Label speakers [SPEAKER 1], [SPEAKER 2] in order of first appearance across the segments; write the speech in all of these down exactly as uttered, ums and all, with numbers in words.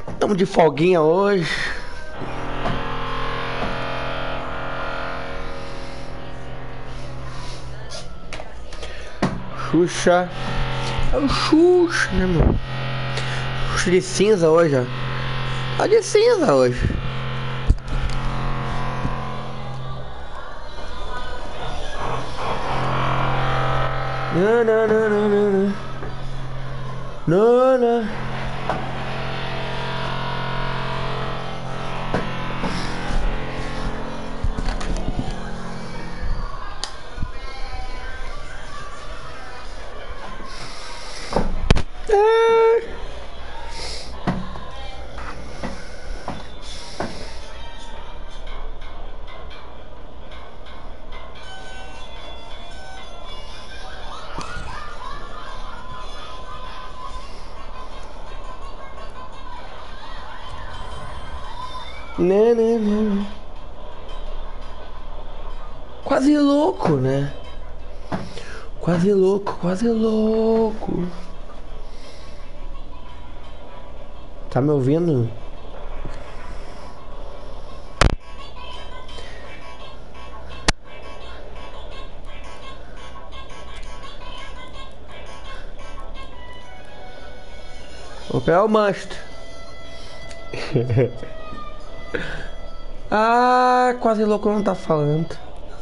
[SPEAKER 1] Estamos de folguinha hoje. Xuxa. É o Xuxa, né, meu? Xuxa de cinza hoje, ó. Tá de cinza hoje. Não, não, não, não, não. Não, não. Não, não, não. Quase louco, né? Quase louco, quase louco. Tá me ouvindo? Vou pegar o mastro. Ah, quase louco não tá falando.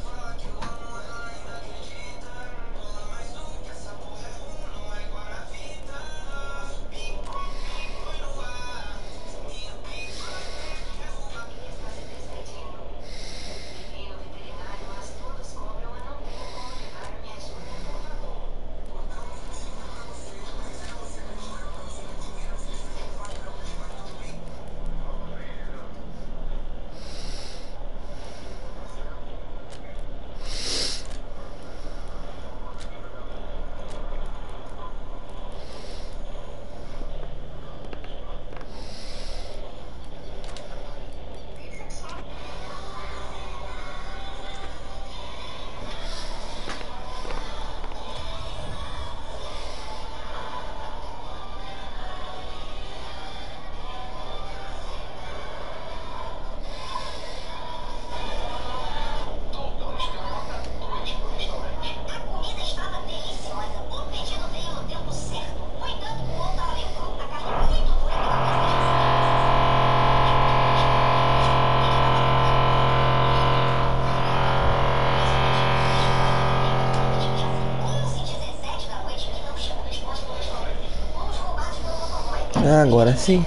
[SPEAKER 1] Ah, agora sim.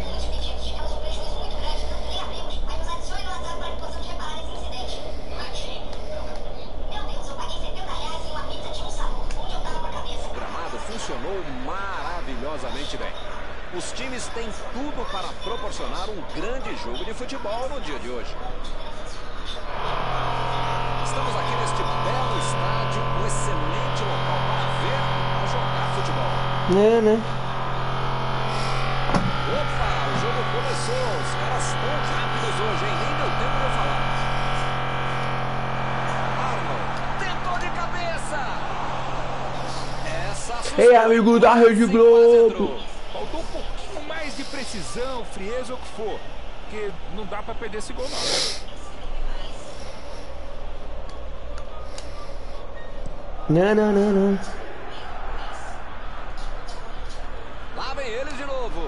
[SPEAKER 2] O gramado funcionou maravilhosamente bem. Os times têm tudo para proporcionar um grande jogo de futebol no dia de hoje. Estamos aqui neste belo estádio, um excelente local para ver e jogar futebol.
[SPEAKER 1] Né, né?
[SPEAKER 2] Opa, o jogo começou. Os caras estão rápidos hoje, hein? Nem deu tempo de eu falar. Arnold tentou de cabeça. Essa assustou.
[SPEAKER 1] Ei, amigo da Rede Globo.
[SPEAKER 3] Faltou um pouquinho mais de precisão, frieza ou o que for. Porque não dá pra perder esse gol, não.
[SPEAKER 1] Não, não, não, não.
[SPEAKER 2] Lá vem eles de novo.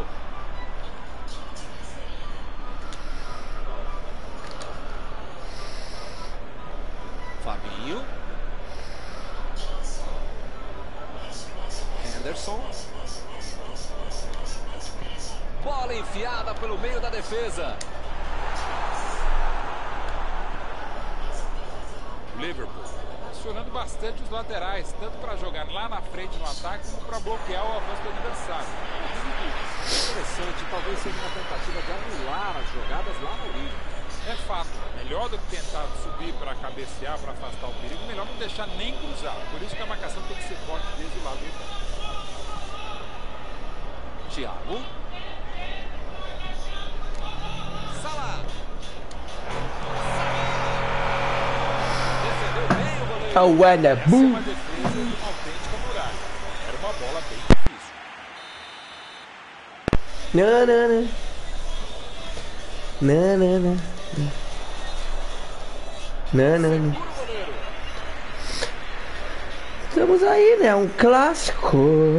[SPEAKER 2] Fabinho. Henderson. Bola enfiada pelo meio da defesa.
[SPEAKER 3] Liverpool acionando bastante os laterais, tanto para jogar lá na frente no ataque, como para bloquear o avanço do adversário.
[SPEAKER 2] Interessante, talvez seja uma tentativa de anular as jogadas lá na origem.
[SPEAKER 3] É fato, melhor do que tentar subir para cabecear, para afastar o perigo, melhor não deixar nem cruzar. Por isso que a marcação tem que ser forte desde o lado do campo.
[SPEAKER 2] Thiago. Salah. Defendeu bem o goleiro.
[SPEAKER 1] Ah, o Wanda,
[SPEAKER 3] Essa é
[SPEAKER 1] boom.
[SPEAKER 3] uma defesa de uma autêntica muralha. Era uma bola bem difícil.
[SPEAKER 1] Não, não, não. Não, não, não. Não, não, não. Estamos aí, né? Um clássico.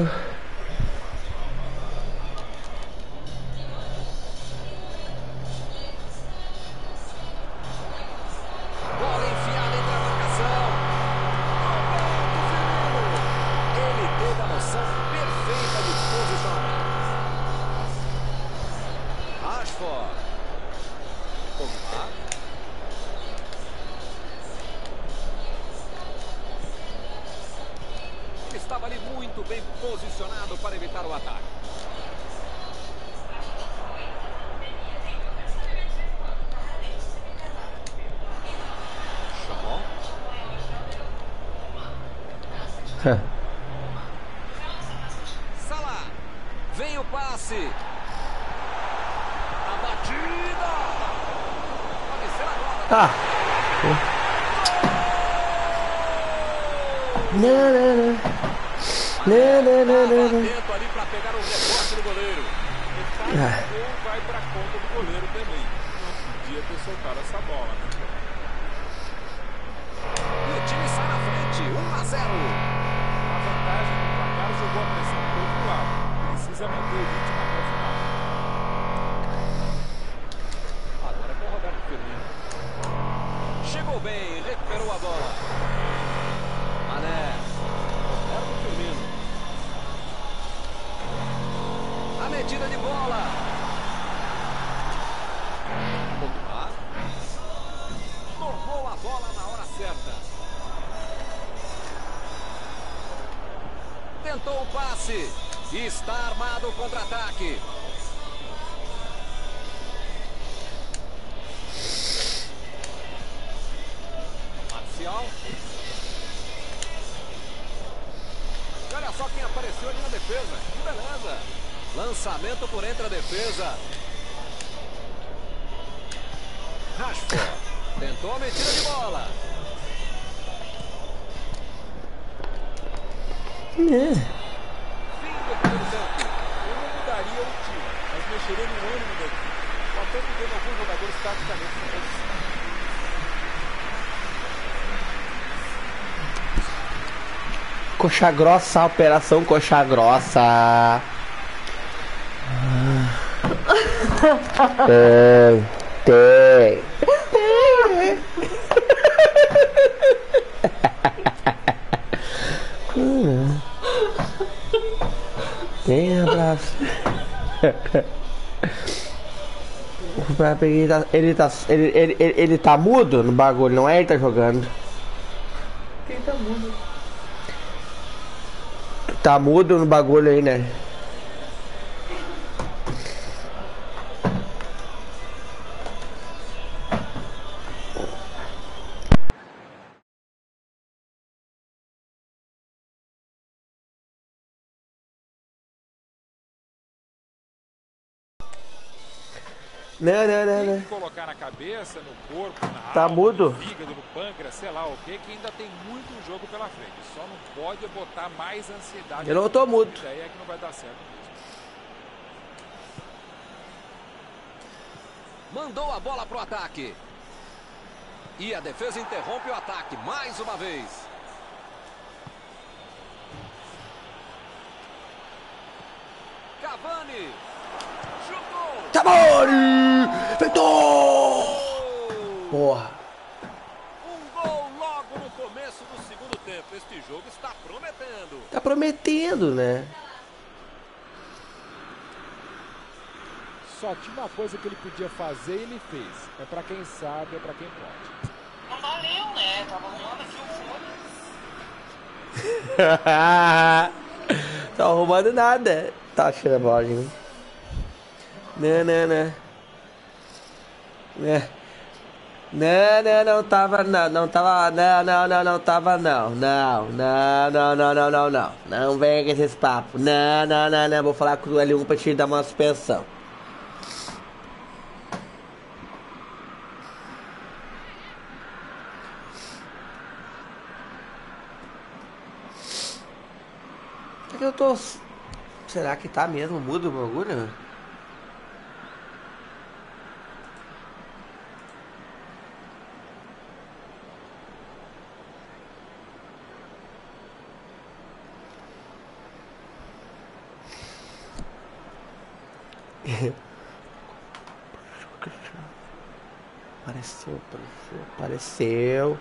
[SPEAKER 2] Bola enfiada entre a marcação. Ele teve a noção perfeita de posicionamento. Rashford. Pogba. Ele estava ali muito bem posicionado para evitar o ataque. Chamou. Salah. Vem o passe. A batida. Pode ser agora.
[SPEAKER 1] Ah. Não, não, não. Não, não, não, não, não.
[SPEAKER 2] Atento ali para pegar o rebote do goleiro.
[SPEAKER 3] Ele faz o gol, vai para conta do goleiro também. Não podia ter soltado essa bola, né?
[SPEAKER 2] E o time sai na frente, um a zero.
[SPEAKER 3] A vantagem do placar jogou a pressão para o outro lado. Precisa manter o ritmo até o final.
[SPEAKER 2] Agora é com o Roberto Firmino. Chegou bem, recuperou a bola. Mané. Roberto Firmino. A metida de bola. Pogba. Tomou a bola na hora certa. Tentou o passe. Está armado o contra-ataque. Marcial. E olha só quem apareceu ali na defesa. Que beleza. Lançamento por entre a defesa. Rashford. Tentou a metida de bola.
[SPEAKER 1] É.
[SPEAKER 2] Fim do primeiro tempo.
[SPEAKER 3] Eu não mudaria o time, mas mexeria no ânimo da equipe. Até mudando alguns jogadores taticamente na posição.
[SPEAKER 1] Coxa grossa, operação coxa grossa. Tem, tem. Tem abraço. Ele tá, ele, tá, ele, ele, ele, ele tá mudo no bagulho, não é ele que tá jogando.
[SPEAKER 4] Quem tá mudo?
[SPEAKER 1] Tá mudo no bagulho aí, né? Não, não, não,
[SPEAKER 3] Tem
[SPEAKER 1] não.
[SPEAKER 3] que colocar na cabeça, no corpo, na
[SPEAKER 1] Tá
[SPEAKER 3] alma,
[SPEAKER 1] mudo?
[SPEAKER 3] no fígado, no pâncreas, sei lá o que, que ainda tem muito jogo pela frente. Só não pode botar mais ansiedade.
[SPEAKER 1] Eu não tô mudo.
[SPEAKER 3] A ideia é que não vai dar certo mesmo.
[SPEAKER 2] Mandou a bola pro ataque. E a defesa interrompe o ataque mais uma vez. Cavani. Chutou.
[SPEAKER 1] Tá bom! Feitou! Porra.
[SPEAKER 2] Um gol logo no começo do segundo tempo. Este jogo está prometendo.
[SPEAKER 1] Tá prometendo, né?
[SPEAKER 3] Só tinha uma coisa que ele podia fazer e ele fez. É pra quem sabe, é pra quem pode.
[SPEAKER 4] Não valeu, né? Tava arrumando aqui o fone.
[SPEAKER 1] Tá arrumando nada. Tá achando a bola, né? Não, não, não. É. Não, não, não tava, não, não tava, não, não, não, não tava, não, não, não, não, não, não, não, não, não vem com esses papos, não, não, não, não, vou falar com o L um pra te dar uma suspensão. É que eu tô, será que tá mesmo mudo o bagulho? Apareceu, apareceu, apareceu.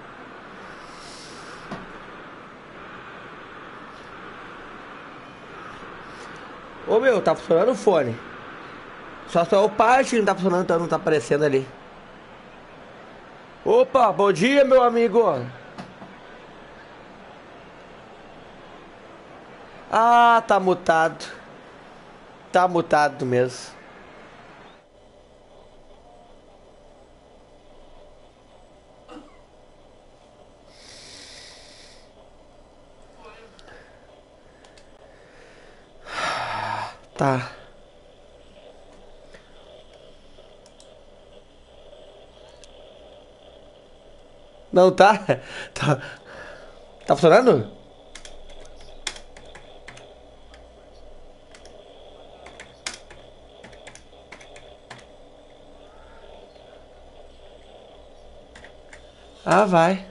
[SPEAKER 1] Ô meu, tá funcionando o fone. Só só o parte que não tá funcionando, então não tá aparecendo ali. Opa, bom dia, meu amigo. Ah, tá mutado. Tá mutado mesmo. Tá. Não tá? Tá, tá funcionando? Ah, vai.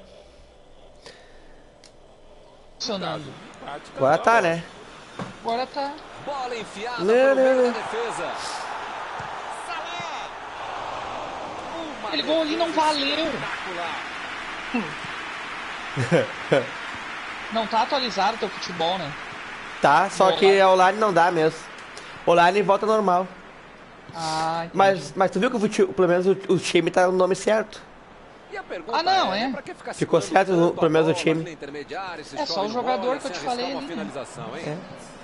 [SPEAKER 5] Funcionando.
[SPEAKER 1] Agora tá, né?
[SPEAKER 5] Agora tá.
[SPEAKER 2] Bola enfiada
[SPEAKER 1] Não,
[SPEAKER 2] pelo
[SPEAKER 1] não,
[SPEAKER 2] meio
[SPEAKER 1] não.
[SPEAKER 2] da defesa. Salah! Uma
[SPEAKER 5] Aquele gol ali não
[SPEAKER 2] defesa
[SPEAKER 5] valeu.
[SPEAKER 2] espetacular.
[SPEAKER 5] Não tá atualizado teu futebol, né?
[SPEAKER 1] Tá, só
[SPEAKER 5] Online.
[SPEAKER 1] que online não dá mesmo. Online volta normal.
[SPEAKER 5] Ah, entendi.
[SPEAKER 1] Mas, mas tu viu que o, fute- pelo menos o, o time tá no nome certo.
[SPEAKER 2] E a pergunta
[SPEAKER 5] Ah, não, é?
[SPEAKER 2] pra que ficar
[SPEAKER 1] Ficou
[SPEAKER 2] segurando
[SPEAKER 1] certo,
[SPEAKER 2] tanto
[SPEAKER 1] pelo
[SPEAKER 2] a
[SPEAKER 1] menos o
[SPEAKER 2] bola
[SPEAKER 1] time.
[SPEAKER 2] ali na intermediária, se
[SPEAKER 5] É só
[SPEAKER 2] chove
[SPEAKER 5] o
[SPEAKER 2] no
[SPEAKER 5] jogador
[SPEAKER 2] bola,
[SPEAKER 5] que eu
[SPEAKER 2] sem
[SPEAKER 5] te
[SPEAKER 2] arriscar
[SPEAKER 5] falei
[SPEAKER 2] uma
[SPEAKER 5] ali, né?
[SPEAKER 2] finalização, hein?
[SPEAKER 1] É.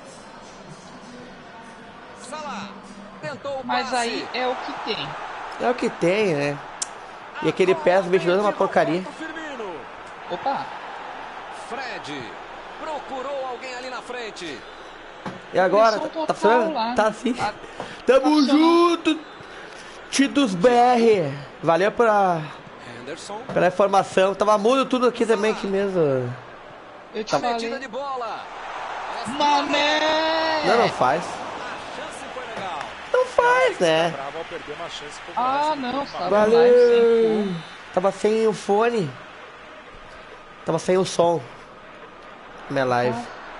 [SPEAKER 2] Salah tentou o
[SPEAKER 5] Mas
[SPEAKER 2] passe.
[SPEAKER 5] aí é o que tem.
[SPEAKER 1] É o que tem, né? E aquele P E S vinte e dois é uma porcaria.
[SPEAKER 2] Firmino.
[SPEAKER 5] Opa,
[SPEAKER 2] Fred procurou alguém ali na frente.
[SPEAKER 1] E agora?
[SPEAKER 5] Pressão
[SPEAKER 1] Tá, tá
[SPEAKER 5] total
[SPEAKER 1] funcionando?
[SPEAKER 5] lá.
[SPEAKER 1] Tá sim.
[SPEAKER 5] Tá-
[SPEAKER 1] Tamo
[SPEAKER 5] tá funcionando.
[SPEAKER 1] junto! Tidos B R. Valeu pela,
[SPEAKER 2] Henderson.
[SPEAKER 1] pela informação. Tava mudo tudo aqui também, aqui mesmo.
[SPEAKER 5] eu te
[SPEAKER 2] Metida
[SPEAKER 5] falei.
[SPEAKER 2] de bola.
[SPEAKER 5] Mané!
[SPEAKER 1] Não, não faz.
[SPEAKER 2] A chance foi legal.
[SPEAKER 1] Não faz, né?
[SPEAKER 3] Bravo ao perder uma chance como
[SPEAKER 5] Ah,
[SPEAKER 3] essa.
[SPEAKER 5] não,
[SPEAKER 3] Uma-
[SPEAKER 5] sabe?
[SPEAKER 1] Valeu! Tava sem o fone. Tava sem o som. Minha live.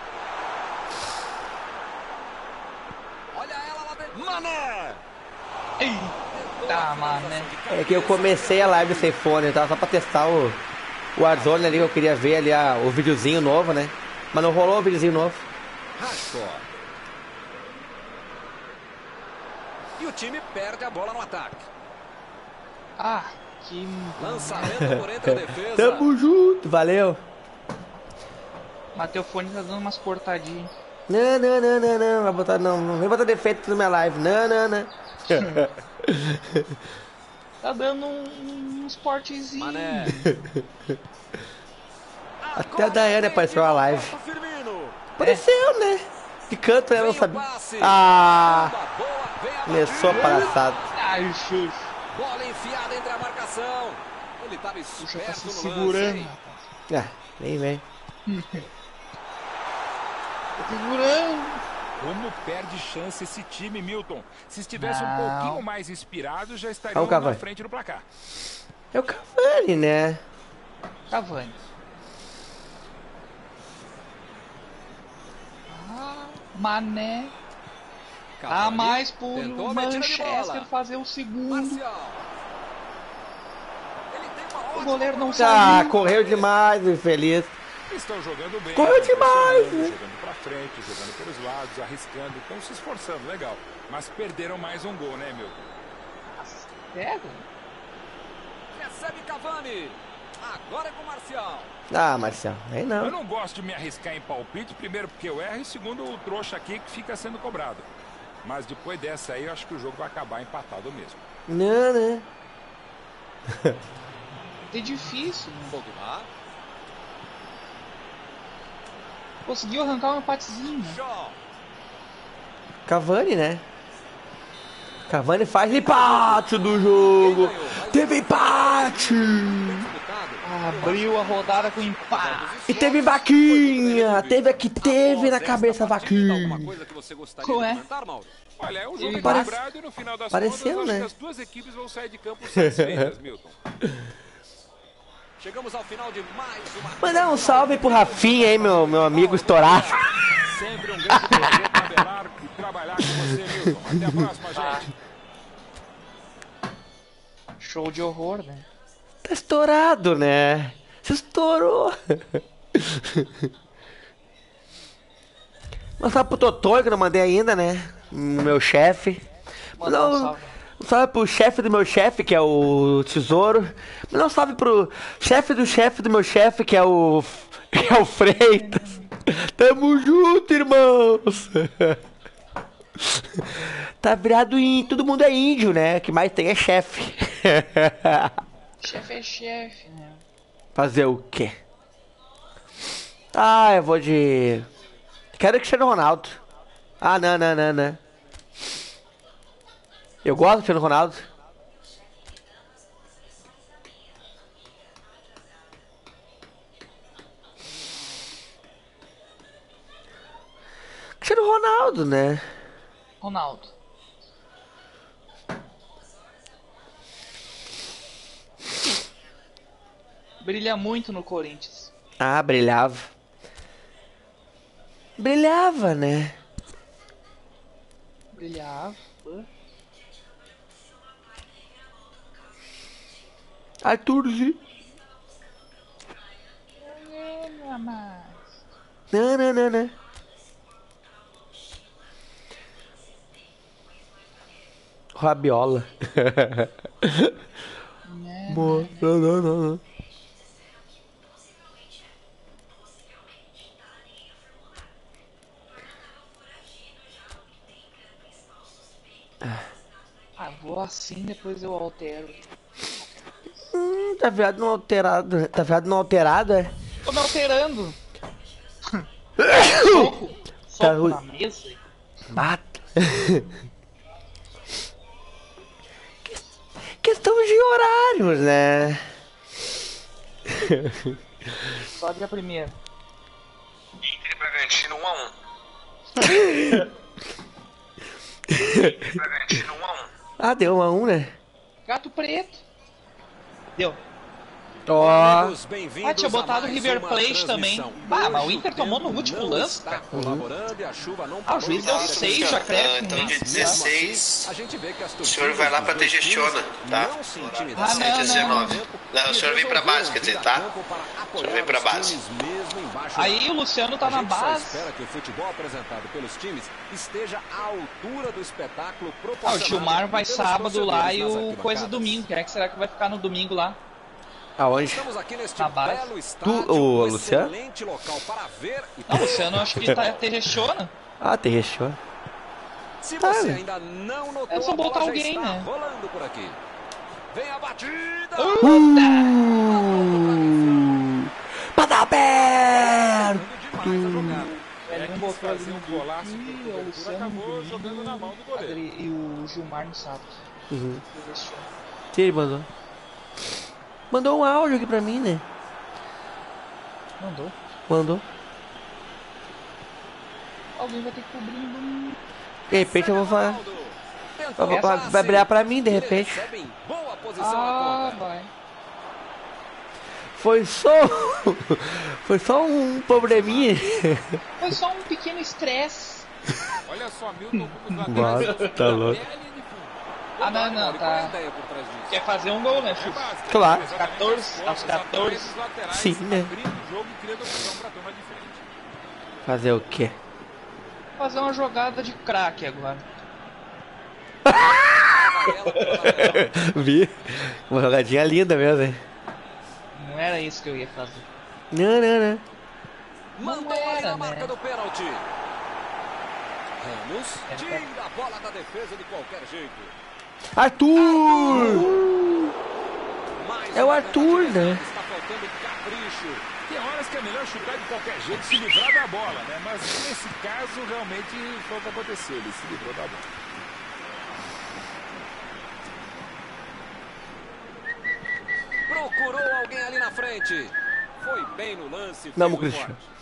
[SPEAKER 2] Olha ela lá dentro. Mané.
[SPEAKER 5] Eita, mané.
[SPEAKER 1] É que eu comecei a live sem fone, tava só pra testar o, o Warzone ali, que eu queria ver ali a, o videozinho novo, né? Mas não rolou o videozinho novo.
[SPEAKER 2] Rashford. E o time perde a bola no ataque.
[SPEAKER 5] Ah, que...
[SPEAKER 2] Lançamento por entre a defesa.
[SPEAKER 1] Tamo junto, valeu.
[SPEAKER 5] Mas teu fone tá dando umas cortadinhas.
[SPEAKER 1] Não, não, não, não, não, vai botar, não, não vem botar defeito na minha live, não, não, não.
[SPEAKER 5] Tá dando um, um esportezinho.
[SPEAKER 2] Mané.
[SPEAKER 1] Até a Daiane apareceu na live.
[SPEAKER 2] Firmino.
[SPEAKER 1] Apareceu, né? De canto ela não
[SPEAKER 2] Vem o
[SPEAKER 1] sabia.
[SPEAKER 2] passe.
[SPEAKER 1] Ah,
[SPEAKER 2] Boa, boa, vem a
[SPEAKER 1] começou a
[SPEAKER 2] batida.
[SPEAKER 1] palhaçada.
[SPEAKER 5] Ai, Xuxa.
[SPEAKER 2] Bola enfiada entre a marcação. Ele estava
[SPEAKER 5] Xuxa tá
[SPEAKER 2] esperto
[SPEAKER 5] se
[SPEAKER 2] no
[SPEAKER 5] segurando,
[SPEAKER 2] lance. hein?
[SPEAKER 5] rapaz.
[SPEAKER 1] Ah, vem, vem.
[SPEAKER 5] Tá segurando.
[SPEAKER 3] Como perde chance esse time, Milton? Se estivesse um
[SPEAKER 5] Não.
[SPEAKER 3] pouquinho mais inspirado, já
[SPEAKER 1] Ah,
[SPEAKER 3] estariam
[SPEAKER 1] o Cavani.
[SPEAKER 3] na frente do placar.
[SPEAKER 1] É o Cavani, né?
[SPEAKER 5] Cavani. Ah, Mané.
[SPEAKER 2] Cavani
[SPEAKER 5] A mais pro
[SPEAKER 2] tentou a metida de
[SPEAKER 5] Manchester
[SPEAKER 2] bola.
[SPEAKER 5] fazer o segundo.
[SPEAKER 2] Marcial. Ele tem uma
[SPEAKER 5] O
[SPEAKER 2] ótima
[SPEAKER 5] goleiro não
[SPEAKER 1] Ah,
[SPEAKER 5] saiu.
[SPEAKER 1] correu demais, infeliz.
[SPEAKER 3] Estão jogando bem.
[SPEAKER 1] Correu
[SPEAKER 3] estão
[SPEAKER 1] demais,
[SPEAKER 3] pressionando,
[SPEAKER 1] né?
[SPEAKER 3] Jogando pra frente, jogando pelos lados, arriscando, estão se esforçando, legal. Mas perderam mais um gol, né, Milton?
[SPEAKER 5] Pega.
[SPEAKER 2] Recebe Cavani. Agora é com o Marcial.
[SPEAKER 1] Ah, Marcelo, aí
[SPEAKER 3] Eu
[SPEAKER 1] não.
[SPEAKER 3] não gosto de me arriscar em palpite, primeiro porque eu erro e segundo o trouxa aqui que fica sendo cobrado. Mas depois dessa aí, eu acho que o jogo vai acabar empatado mesmo.
[SPEAKER 1] Não, né?
[SPEAKER 5] É difícil.
[SPEAKER 2] Pogba.
[SPEAKER 5] Conseguiu arrancar um empatezinho.
[SPEAKER 2] Shaw.
[SPEAKER 1] Cavani, né? Cavani faz empate do jogo. Teve empate.
[SPEAKER 2] Disputado.
[SPEAKER 5] Abriu a rodada com empate.
[SPEAKER 1] E teve vaquinha. Teve aqui, teve na
[SPEAKER 2] Após
[SPEAKER 1] cabeça
[SPEAKER 2] esta partida, alguma
[SPEAKER 1] vaquinha.
[SPEAKER 2] coisa que você gostaria
[SPEAKER 5] Ué?
[SPEAKER 2] de comentar, Mauro?
[SPEAKER 3] Olha, é um jogo
[SPEAKER 5] Ele
[SPEAKER 3] equilibrado e no final das
[SPEAKER 1] Pareceu,
[SPEAKER 3] contas, acho
[SPEAKER 1] né?
[SPEAKER 3] que as duas equipes vão sair de campo satisfeitas, Milton.
[SPEAKER 2] Chegamos ao final de mais uma.
[SPEAKER 1] Mandar um salve pro Rafinha aí, meu, meu amigo estourado.
[SPEAKER 2] Sempre um grande prazer estar
[SPEAKER 3] esperar e trabalhar com você, Milton. Até a próxima, gente.
[SPEAKER 5] Show de horror, né?
[SPEAKER 1] Tá estourado, né? Você estourou. Mas salve pro Totó, que eu não mandei ainda, né? Meu chefe.
[SPEAKER 5] Mandar um
[SPEAKER 1] Não,
[SPEAKER 5] salve.
[SPEAKER 1] um salve pro chefe do meu chefe, que é o Tesouro. Mandar um salve pro chefe do chefe do meu chefe, que é o... que é o Freitas. Tamo junto, irmãos. Tá virado em... todo mundo é índio, né? O que mais tem é chefe.
[SPEAKER 5] Chefe é chefe, né?
[SPEAKER 1] Fazer o quê? Ah, eu vou de... quero Cristiano Ronaldo. Ah, não, não, não, não. Eu gosto do Cristiano Ronaldo. Cristiano Ronaldo, né?
[SPEAKER 5] Ronaldo. Brilha muito no Corinthians.
[SPEAKER 1] Ah, brilhava. Brilhava, né?
[SPEAKER 5] Brilhava.
[SPEAKER 1] Arthurzinho.
[SPEAKER 5] Não, mas...
[SPEAKER 1] Não, não, não, não. Rabiola. Mo- Não, não, não, não.
[SPEAKER 5] Ah, vou assim, depois eu altero.
[SPEAKER 1] Hum, tá virado no alterado. Tá virado no alterado, é?
[SPEAKER 5] Tô me alterando. Soco. Soco
[SPEAKER 1] Tá ruim.
[SPEAKER 5] na mesa.
[SPEAKER 1] Mata. Questão de horários, né?
[SPEAKER 5] Só dia primeiro.
[SPEAKER 6] Inter e Bragantino um a um. Inter e Bragantino um a um.
[SPEAKER 1] Ah, deu um a um, né?
[SPEAKER 5] Gato preto. Deu.
[SPEAKER 1] Ó.
[SPEAKER 2] Amigos, bem-vindos
[SPEAKER 5] Ah, tinha botado
[SPEAKER 2] a
[SPEAKER 5] o
[SPEAKER 2] mais
[SPEAKER 5] River
[SPEAKER 2] uma
[SPEAKER 5] Plate também.
[SPEAKER 2] transmissão.
[SPEAKER 5] Ah, mas o
[SPEAKER 2] Hoje
[SPEAKER 5] Inter tomou no
[SPEAKER 2] tempo
[SPEAKER 5] último
[SPEAKER 2] não
[SPEAKER 5] lance,
[SPEAKER 2] está
[SPEAKER 5] cara.
[SPEAKER 2] colaborando e a chuva não
[SPEAKER 5] Ah, o juiz deu
[SPEAKER 2] parou de
[SPEAKER 5] seis,
[SPEAKER 2] cair.
[SPEAKER 5] já cresce.
[SPEAKER 6] Ah, então dia dezesseis.
[SPEAKER 2] A gente vê que as
[SPEAKER 6] O senhor vai lá pra
[SPEAKER 2] torcidas dos dois
[SPEAKER 6] Tegestiona,
[SPEAKER 2] times
[SPEAKER 6] tá?
[SPEAKER 2] não se intimidaram.
[SPEAKER 5] Ah, não, não.
[SPEAKER 6] dezenove. Não, o senhor vem pra base, quer dizer, tá? O senhor vem pra base.
[SPEAKER 5] Aí o Luciano tá
[SPEAKER 2] A
[SPEAKER 5] na
[SPEAKER 2] gente só
[SPEAKER 5] base.
[SPEAKER 2] espera que o futebol apresentado pelos times esteja à altura do espetáculo
[SPEAKER 5] Ah, o
[SPEAKER 2] proporcionado
[SPEAKER 5] Gilmar vai
[SPEAKER 2] pelos
[SPEAKER 5] sábado lá e
[SPEAKER 2] torcedores nas
[SPEAKER 5] o
[SPEAKER 2] arquibancadas.
[SPEAKER 5] coisa domingo. Quem é que será que vai ficar no domingo lá?
[SPEAKER 1] Aonde?
[SPEAKER 2] Estamos aqui neste
[SPEAKER 5] Na base.
[SPEAKER 2] belo estádio,
[SPEAKER 1] Tu, o
[SPEAKER 2] um
[SPEAKER 1] Luciano?
[SPEAKER 2] excelente local para ver e
[SPEAKER 5] Não, o Luciano eu acho que tá Tegestiona.
[SPEAKER 1] Ah, tem recheio.
[SPEAKER 2] Se
[SPEAKER 1] Ah,
[SPEAKER 2] você
[SPEAKER 1] né?
[SPEAKER 2] ainda não notou,
[SPEAKER 5] É só
[SPEAKER 2] a bola
[SPEAKER 5] botar
[SPEAKER 2] já
[SPEAKER 5] alguém,
[SPEAKER 2] está
[SPEAKER 5] né?
[SPEAKER 2] rolando por aqui. Vem a batida!
[SPEAKER 1] Uh! Bata aberto!
[SPEAKER 3] Demais a jogada.
[SPEAKER 5] Ele
[SPEAKER 3] É
[SPEAKER 5] não
[SPEAKER 3] que
[SPEAKER 5] botou ali
[SPEAKER 3] fazer
[SPEAKER 5] no
[SPEAKER 3] um golaço
[SPEAKER 5] e
[SPEAKER 3] por
[SPEAKER 5] o
[SPEAKER 3] cobertura,
[SPEAKER 5] Luciano
[SPEAKER 3] acabou
[SPEAKER 5] no
[SPEAKER 3] jogando na mão do
[SPEAKER 5] domingo
[SPEAKER 3] goleiro.
[SPEAKER 5] e o Gilmar no sábado.
[SPEAKER 1] Uhum.
[SPEAKER 5] Tegestiona.
[SPEAKER 1] Sim, ele mandou. Mandou um áudio aqui pra mim, né?
[SPEAKER 5] Mandou.
[SPEAKER 1] Mandou.
[SPEAKER 5] Alguém vai ter que cobrir no domingo.
[SPEAKER 1] De repente eu vou falar.
[SPEAKER 2] Tentou
[SPEAKER 1] Vai,
[SPEAKER 2] o
[SPEAKER 1] vai,
[SPEAKER 2] passe.
[SPEAKER 1] vai brilhar pra mim, de
[SPEAKER 2] Ele
[SPEAKER 1] repente.
[SPEAKER 2] recebe em boa posição
[SPEAKER 5] Ah,
[SPEAKER 2] na ponta.
[SPEAKER 5] vai.
[SPEAKER 1] Foi só. Foi só um probleminha.
[SPEAKER 5] Foi só um pequeno estresse.
[SPEAKER 3] Olha só, Milton, como os
[SPEAKER 1] Bota,
[SPEAKER 3] laterais
[SPEAKER 1] tá louco.
[SPEAKER 5] Ah, não, não,
[SPEAKER 2] Qual é a
[SPEAKER 5] tá.
[SPEAKER 2] ideia por trás disso?
[SPEAKER 5] Quer fazer um gol, né,
[SPEAKER 3] É
[SPEAKER 5] Chus?
[SPEAKER 3] básico,
[SPEAKER 1] Claro.
[SPEAKER 3] exatamente
[SPEAKER 5] quatorze,
[SPEAKER 3] as
[SPEAKER 5] aos
[SPEAKER 3] costas,
[SPEAKER 5] quatorze.
[SPEAKER 3] exatamente os laterais,
[SPEAKER 1] Sim, né?
[SPEAKER 3] abrindo o jogo e criando opção pra turma de frente.
[SPEAKER 1] Fazer o quê?
[SPEAKER 5] Fazer uma jogada de craque agora.
[SPEAKER 1] Vi? Uma jogadinha linda mesmo, hein?
[SPEAKER 5] Não era isso que eu ia fazer.
[SPEAKER 1] Não, não, não.
[SPEAKER 2] Mandou
[SPEAKER 5] Não
[SPEAKER 2] aí
[SPEAKER 5] era,
[SPEAKER 2] na marca
[SPEAKER 5] né?
[SPEAKER 2] do pênalti. Ramos
[SPEAKER 5] É,
[SPEAKER 2] tira a bola da defesa de qualquer jeito.
[SPEAKER 1] Arthur!
[SPEAKER 2] Mais
[SPEAKER 1] É o
[SPEAKER 2] uma
[SPEAKER 1] Arthur,
[SPEAKER 2] tentativa,
[SPEAKER 1] né?
[SPEAKER 2] Está faltando capricho.
[SPEAKER 3] Tem horas que é melhor chutar de qualquer jeito, se livrar da bola, né? Mas nesse caso, realmente foi o que aconteceu, ele se livrou da bola.
[SPEAKER 2] Procurou alguém ali na frente. Foi bem no lance.
[SPEAKER 1] Vamos,
[SPEAKER 2] fez o
[SPEAKER 1] Cristiano.
[SPEAKER 2] corte.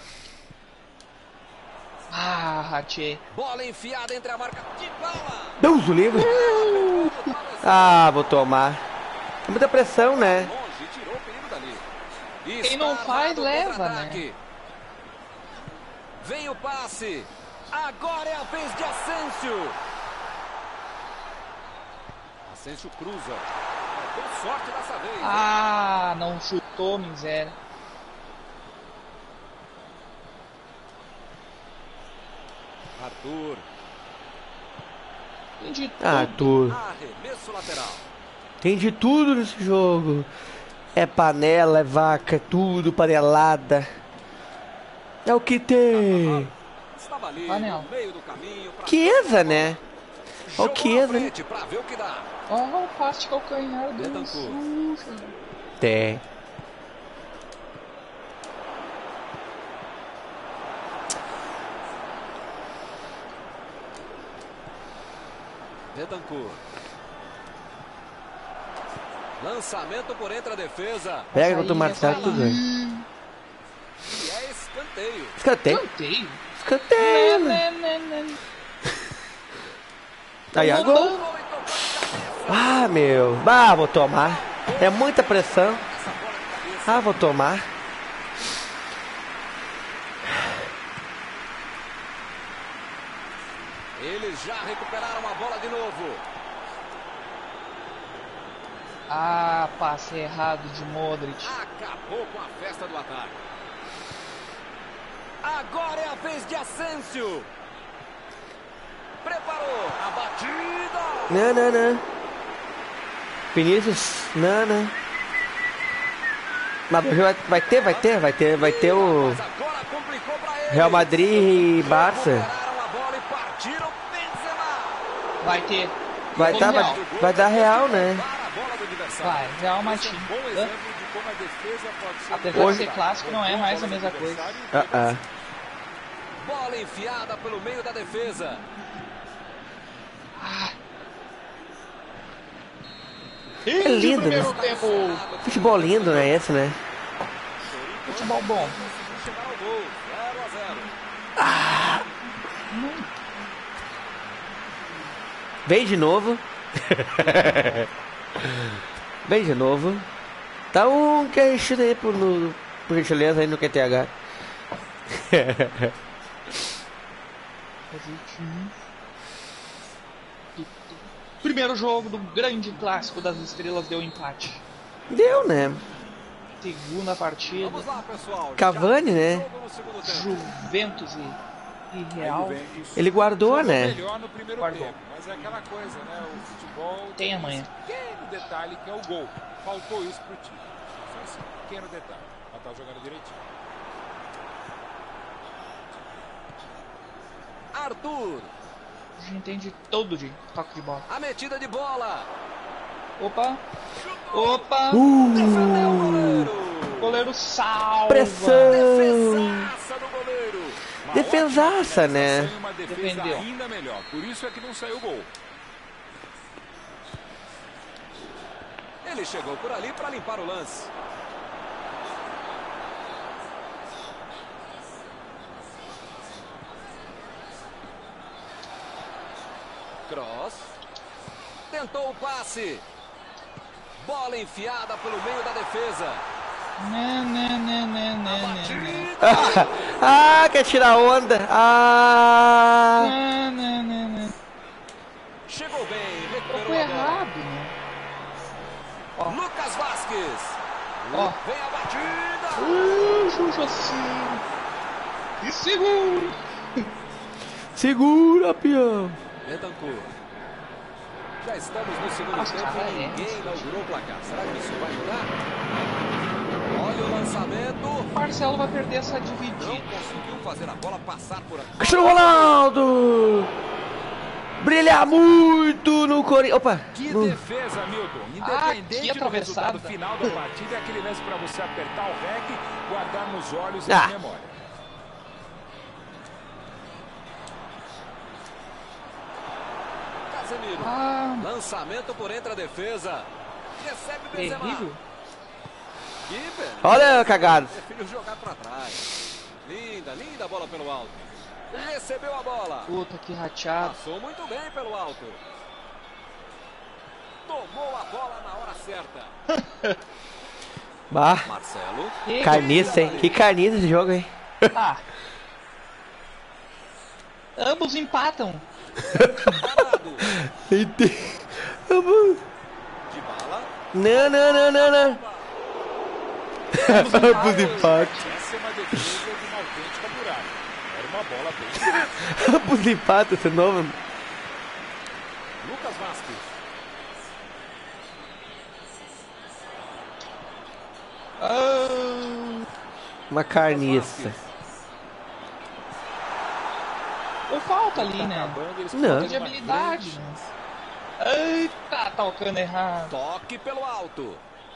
[SPEAKER 5] Ah, Ratchê.
[SPEAKER 2] Bola enfiada entre a marca de bala.
[SPEAKER 1] Deus o livre! Ah, vou tomar. É muita pressão, né?
[SPEAKER 2] Longe, tirou o perigo dali.
[SPEAKER 5] Quem não
[SPEAKER 2] Está
[SPEAKER 5] faz,
[SPEAKER 2] armado o
[SPEAKER 5] leva,
[SPEAKER 2] contra-ataque.
[SPEAKER 5] né?
[SPEAKER 2] Vem o passe. Agora é a vez de Asensio. Asensio cruza. Deu sorte dessa vez.
[SPEAKER 5] Ah, não chutou, miséria.
[SPEAKER 2] Arthur.
[SPEAKER 5] Tem de tudo.
[SPEAKER 1] Arthur.
[SPEAKER 2] Arremesso lateral.
[SPEAKER 1] Tem de tudo nesse jogo. É panela, é vaca, é tudo, panelada. É o que tem.
[SPEAKER 2] Estava ali
[SPEAKER 5] Panela.
[SPEAKER 2] no meio do caminho. Pra...
[SPEAKER 1] Chiesa, né? Ó o
[SPEAKER 2] Jogou
[SPEAKER 1] Chiesa.
[SPEAKER 2] na frente pra ver o que dá.
[SPEAKER 5] Ó, o passe de calcanhar do
[SPEAKER 2] Betancourt.
[SPEAKER 5] Suja.
[SPEAKER 1] Tem.
[SPEAKER 2] Betancourt. Lançamento por entre a defesa.
[SPEAKER 1] Pega
[SPEAKER 5] Essa
[SPEAKER 1] contra o
[SPEAKER 5] aí,
[SPEAKER 1] Marcelo,
[SPEAKER 5] essa
[SPEAKER 1] tudo
[SPEAKER 5] aí.
[SPEAKER 1] bem.
[SPEAKER 2] E é escanteio.
[SPEAKER 1] Escanteio.
[SPEAKER 5] Canteio.
[SPEAKER 1] Escanteio.
[SPEAKER 5] Né, né, né, né.
[SPEAKER 1] Aí,
[SPEAKER 5] Tô
[SPEAKER 1] agora.
[SPEAKER 5] mandando.
[SPEAKER 1] Ah, meu. Ah, vou tomar. É muita pressão.
[SPEAKER 2] Essa bola de cabeça.
[SPEAKER 1] Ah, vou tomar.
[SPEAKER 2] Eles já recuperaram a bola de novo.
[SPEAKER 5] Ah, passe errado de Modric.
[SPEAKER 2] Acabou com a festa do ataque. Agora é a vez de Asensio. Preparou a batida.
[SPEAKER 1] Não, não, não. Vinícius, não, não. Mas vai, vai ter, vai ter, vai ter, vai ter o
[SPEAKER 2] Mas agora complicou pra eles.
[SPEAKER 1] Real Madrid e Barça.
[SPEAKER 2] Recuperaram a bola e partiram. Benzema.
[SPEAKER 5] Vai ter.
[SPEAKER 1] Vai
[SPEAKER 5] Como
[SPEAKER 1] dar,
[SPEAKER 5] Real.
[SPEAKER 1] vai, vai dar Real, né?
[SPEAKER 2] Para a bola do adversário.
[SPEAKER 5] Vai, Real
[SPEAKER 3] Esse é
[SPEAKER 5] Madrid.
[SPEAKER 3] um bom exemplo de como a defesa pode ser...
[SPEAKER 5] Apesar
[SPEAKER 1] Hoje-
[SPEAKER 5] de ser clássico, não é mais a mesma coisa.
[SPEAKER 1] Ah, ah.
[SPEAKER 2] Bola enfiada pelo meio da defesa.
[SPEAKER 1] É lindo, né?
[SPEAKER 5] Primeiro tempo.
[SPEAKER 1] Futebol lindo, né? Esse, né?
[SPEAKER 5] Futebol bom.
[SPEAKER 2] Chegar ao gol. zero a zero.
[SPEAKER 1] Vem de novo. Vem de novo. Tá um que a gente tem por, no, por gentileza aí no Q T H.
[SPEAKER 5] Primeiro jogo do grande clássico das estrelas deu empate.
[SPEAKER 1] Deu, né?
[SPEAKER 5] Segunda partida,
[SPEAKER 2] Vamos lá, pessoal.
[SPEAKER 1] Cavani,
[SPEAKER 2] Já
[SPEAKER 1] né?
[SPEAKER 2] jogo no segundo tempo.
[SPEAKER 5] Juventus e, e Real.
[SPEAKER 1] Ele guardou,
[SPEAKER 3] Jogou
[SPEAKER 1] né?
[SPEAKER 3] melhor no primeiro
[SPEAKER 5] Guardou.
[SPEAKER 3] tempo, mas é aquela coisa, né? O futebol
[SPEAKER 5] Tem amanhã.
[SPEAKER 3] esse pequeno detalhe que é o gol. Faltou isso pro time. Só esse pequeno detalhe. Mas tá jogando direitinho.
[SPEAKER 2] Arthur.
[SPEAKER 5] A gente entende todo de toque de bola.
[SPEAKER 2] A metida de bola.
[SPEAKER 5] Opa! Opa!
[SPEAKER 2] Defendeu o goleiro.
[SPEAKER 5] O goleiro salva!
[SPEAKER 1] Pressão!
[SPEAKER 2] Defesaça do goleiro.
[SPEAKER 3] Uma
[SPEAKER 1] Defesaça,
[SPEAKER 3] ótima
[SPEAKER 1] né?
[SPEAKER 3] finalização e uma defesa
[SPEAKER 5] Defendeu.
[SPEAKER 3] ainda melhor. Por isso é que não saiu o gol.
[SPEAKER 2] Ele chegou por ali para limpar o lance. Cross. Tentou o passe. Bola enfiada pelo meio da defesa.
[SPEAKER 5] Né, né, né, né, né, né,
[SPEAKER 2] Batida.
[SPEAKER 1] Ah, quer tirar onda. Ah.
[SPEAKER 5] né, né, né, né.
[SPEAKER 2] Chegou bem, recuperou
[SPEAKER 5] Foi
[SPEAKER 2] a bola.
[SPEAKER 5] errado, né?
[SPEAKER 2] Lucas Vasquez.
[SPEAKER 5] Ó.
[SPEAKER 2] Vem a batida.
[SPEAKER 5] Uh, Xuxa assim. E seguro!
[SPEAKER 1] Segura, peão.
[SPEAKER 2] Betancourt. Já estamos no segundo
[SPEAKER 5] Nossa,
[SPEAKER 2] tempo
[SPEAKER 5] cara,
[SPEAKER 2] e
[SPEAKER 5] é.
[SPEAKER 2] ninguém inaugurou o placar. Será que isso vai mudar? Olha o lançamento.
[SPEAKER 5] O Marcelo vai perder essa
[SPEAKER 2] Não
[SPEAKER 5] dividida.
[SPEAKER 2] conseguiu fazer a bola passar por aqui.
[SPEAKER 1] Cristiano Ronaldo. Brilha muito no Corinthians. Opa.
[SPEAKER 3] Que
[SPEAKER 1] no-
[SPEAKER 3] defesa, Milton.
[SPEAKER 5] Ah,
[SPEAKER 3] Independente
[SPEAKER 5] que
[SPEAKER 3] do
[SPEAKER 5] atravessada.
[SPEAKER 3] resultado final da partida, é aquele lance para você apertar o rec, guardar nos olhos e
[SPEAKER 1] Ah.
[SPEAKER 3] na memória.
[SPEAKER 2] Casemiro.
[SPEAKER 5] Ah,
[SPEAKER 2] Lançamento por entre a defesa. Recebe Benzema.
[SPEAKER 5] terrível.
[SPEAKER 2] Que beleza.
[SPEAKER 1] Olha a cagada.
[SPEAKER 2] Preferiu jogar para trás. Linda, linda bola pelo alto. Recebeu a bola.
[SPEAKER 5] Puta, que rateado.
[SPEAKER 2] Passou muito bem pelo alto. Tomou a bola na hora certa.
[SPEAKER 1] Bah.
[SPEAKER 2] Marcelo.
[SPEAKER 5] Que
[SPEAKER 1] Carniça, hein? Que carniça esse jogo, hein?
[SPEAKER 5] Ah, Ambos empatam.
[SPEAKER 2] Parado.
[SPEAKER 1] Entendi.
[SPEAKER 2] De bala.
[SPEAKER 1] Não, não, não, não, não. Ambos empatam.
[SPEAKER 3] Essa é uma defesa de uma autêntica muralha. Era uma bola bem.
[SPEAKER 1] Ambos empatam, esse novo.
[SPEAKER 2] Lucas Vasquez.
[SPEAKER 5] Ah,
[SPEAKER 1] Uma carniça.
[SPEAKER 5] ou falta ali, né?
[SPEAKER 3] Acabando, eles
[SPEAKER 1] Não.
[SPEAKER 3] podem
[SPEAKER 5] De
[SPEAKER 3] uma
[SPEAKER 5] habilidade.
[SPEAKER 3] grande chance.
[SPEAKER 5] Eita, tocando errado.
[SPEAKER 2] Toque pelo alto.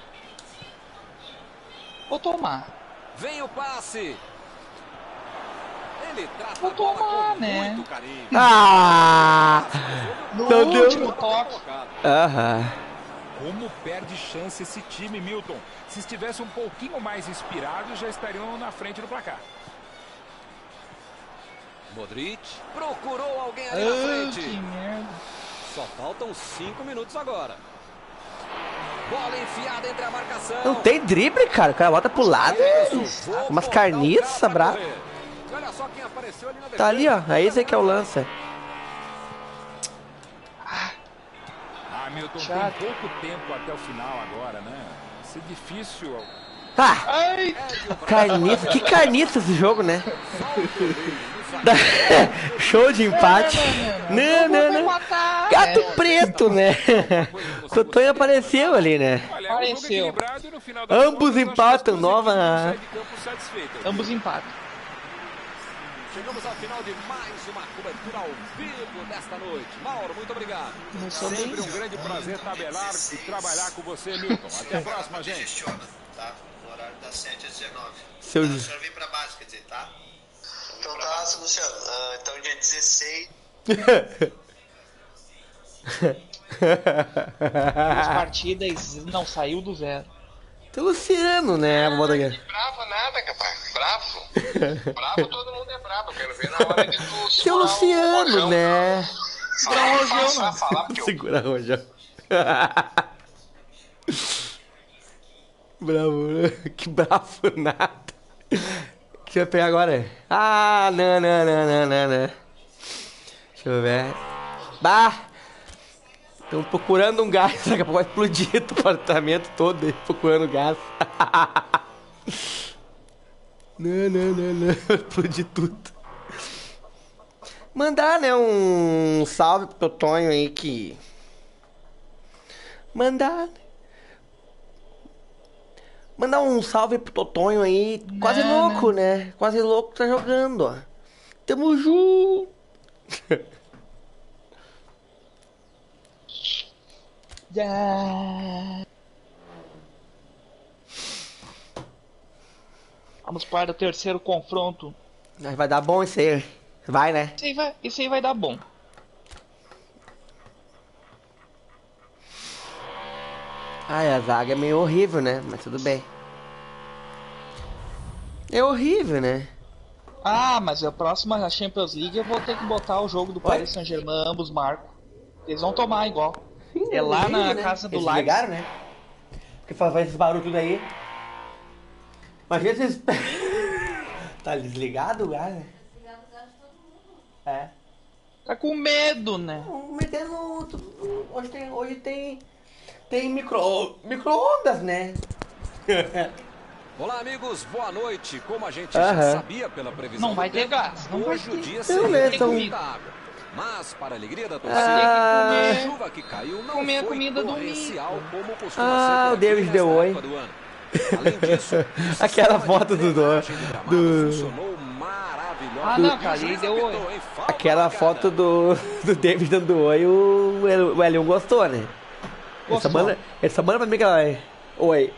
[SPEAKER 5] Vou tomar.
[SPEAKER 2] Vem o passe. Ele trata
[SPEAKER 5] Vou
[SPEAKER 2] a bola
[SPEAKER 5] tomar,
[SPEAKER 2] com
[SPEAKER 5] né?
[SPEAKER 2] muito carinho.
[SPEAKER 1] Ah!
[SPEAKER 5] No
[SPEAKER 1] Não deu.
[SPEAKER 5] último toque.
[SPEAKER 1] Aham.
[SPEAKER 3] Como perde chance esse time, Milton. Se estivesse um pouquinho mais inspirado, já estariam na frente do placar.
[SPEAKER 2] Modric procurou alguém ali na
[SPEAKER 5] Ah,
[SPEAKER 2] frente.
[SPEAKER 5] que merda.
[SPEAKER 2] Só faltam cinco minutos agora. Bola enfiada entre a marcação.
[SPEAKER 1] Não tem drible, cara. O cara bota pro lado.
[SPEAKER 2] Vou
[SPEAKER 1] Umas
[SPEAKER 2] botar o
[SPEAKER 1] carniças,
[SPEAKER 2] cara pra
[SPEAKER 1] brabo.
[SPEAKER 2] correr. Olha só quem apareceu ali na
[SPEAKER 1] Tá ali, ó.
[SPEAKER 2] defesa.
[SPEAKER 1] É esse aí que é o lance.
[SPEAKER 3] Ah, Milton,
[SPEAKER 5] Chato.
[SPEAKER 3] tem pouco tempo até o final agora, né? Vai ser difícil.
[SPEAKER 1] Ah!
[SPEAKER 5] Ai,
[SPEAKER 1] Carniça. Que carniça esse jogo, né? Da- Show de empate. Não, não, não.
[SPEAKER 5] matar.
[SPEAKER 1] Gato preto, né? O Tonho apareceu ali, né?
[SPEAKER 3] Olha, é um jogo
[SPEAKER 5] Pareceu.
[SPEAKER 3] equilibrado e no final das
[SPEAKER 1] Ambos
[SPEAKER 3] contas, acho que as
[SPEAKER 1] empatam,
[SPEAKER 3] duas
[SPEAKER 1] nova-
[SPEAKER 3] equipes saem de campo satisfeitas.
[SPEAKER 5] Ambos empatam.
[SPEAKER 2] Chegamos ao final de mais uma cobertura ao vivo desta noite. Mauro, muito obrigado.
[SPEAKER 5] Começou bem.
[SPEAKER 3] Sempre um grande prazer tabelar e trabalhar com você, Milton. Até a próxima, gente.
[SPEAKER 6] Gestiona, tá? No horário das sete às dezenove.
[SPEAKER 1] Seu...
[SPEAKER 6] Tá, o senhor vem pra base, quer dizer, tá? Então tá, seu Luciano. Ah, então dia dezesseis.
[SPEAKER 5] As partidas não saiu do zero.
[SPEAKER 1] Tem Luciano, né? Vou botar aqui.
[SPEAKER 7] Bravo nada, capaz. Bravo. Bravo, todo mundo é bravo. Eu quero ver na hora de tu
[SPEAKER 1] Seu
[SPEAKER 7] segurar o
[SPEAKER 1] Luciano,
[SPEAKER 7] rojão.
[SPEAKER 1] né?
[SPEAKER 7] Falar,
[SPEAKER 5] Não,
[SPEAKER 7] falar,
[SPEAKER 5] rojão, não.
[SPEAKER 7] falar, porque eu
[SPEAKER 1] Segura a rojão. Bravo, né? Que bravo nada. O que vai pegar agora? Ah, não, não, não, não, não, não. Deixa eu ver. Bah! Estão procurando um gás. Daqui a pouco vai explodir o apartamento todo aí, procurando gás. Não, não, não, não. Vai explodir tudo. Mandar, né, um salve pro Tonho aí que... Mandar... Mandar um salve pro Totonho aí, quase
[SPEAKER 5] Não,
[SPEAKER 1] louco, né? Quase louco tá jogando, ó. Tamo junto.
[SPEAKER 5] Já. Vamos para o terceiro confronto.
[SPEAKER 1] Mas vai dar bom isso aí. Vai, né?
[SPEAKER 5] Esse aí vai, esse aí vai dar bom.
[SPEAKER 1] Ai, a zaga é meio horrível, né? Mas tudo bem. É horrível, né?
[SPEAKER 5] Ah, mas a próxima Champions League eu vou ter que botar o jogo do Paris Saint-Germain, ambos marcam. Eles vão tomar igual. É lá na
[SPEAKER 1] horrível, né?
[SPEAKER 5] casa do
[SPEAKER 1] Eles
[SPEAKER 5] Leipzig.
[SPEAKER 1] ligaram, né? Porque faz esses barulhos tudo aí. Imagina vocês... Tá desligado o gás, né? É.
[SPEAKER 5] Tá com medo, né?
[SPEAKER 1] Vamos meter no... Hoje tem... Hoje tem... Tem micro... Micro-ondas, né?
[SPEAKER 2] Olá, amigos. Boa noite. Como a gente
[SPEAKER 1] Aham.
[SPEAKER 2] já sabia pela previsão
[SPEAKER 5] Não
[SPEAKER 2] do
[SPEAKER 5] vai ter
[SPEAKER 2] tempo,
[SPEAKER 5] gás, não vai
[SPEAKER 2] hoje o
[SPEAKER 5] ter.
[SPEAKER 2] dia
[SPEAKER 1] Então,
[SPEAKER 2] seria
[SPEAKER 1] né,
[SPEAKER 2] de
[SPEAKER 1] então-
[SPEAKER 2] muita água. Mas, para a alegria da torcida,
[SPEAKER 1] Ah.
[SPEAKER 2] a chuva que caiu não
[SPEAKER 5] Comer a
[SPEAKER 2] foi
[SPEAKER 5] comida do
[SPEAKER 2] torrencial
[SPEAKER 5] Mico.
[SPEAKER 2] como costuma
[SPEAKER 1] Ah,
[SPEAKER 2] ser por
[SPEAKER 1] o
[SPEAKER 2] aqui
[SPEAKER 1] David
[SPEAKER 2] nesta
[SPEAKER 1] deu oi.
[SPEAKER 2] época do ano. Além disso, o
[SPEAKER 1] Aquela
[SPEAKER 2] sistema de
[SPEAKER 1] foto do-
[SPEAKER 2] drenagem do gramado
[SPEAKER 1] do-
[SPEAKER 2] funcionou maravilhosamente.
[SPEAKER 5] Ah, não,
[SPEAKER 2] E o
[SPEAKER 5] cara,
[SPEAKER 2] juiz
[SPEAKER 5] ele deu
[SPEAKER 2] apitou,
[SPEAKER 5] oi.
[SPEAKER 2] hein? Falta
[SPEAKER 1] Aquela
[SPEAKER 2] marcada.
[SPEAKER 1] foto do, do David dando oi, o, El- o Elion gostou, né? Essa
[SPEAKER 5] Gostou.
[SPEAKER 1] manda, essa manda pra mim que ela é. Oi.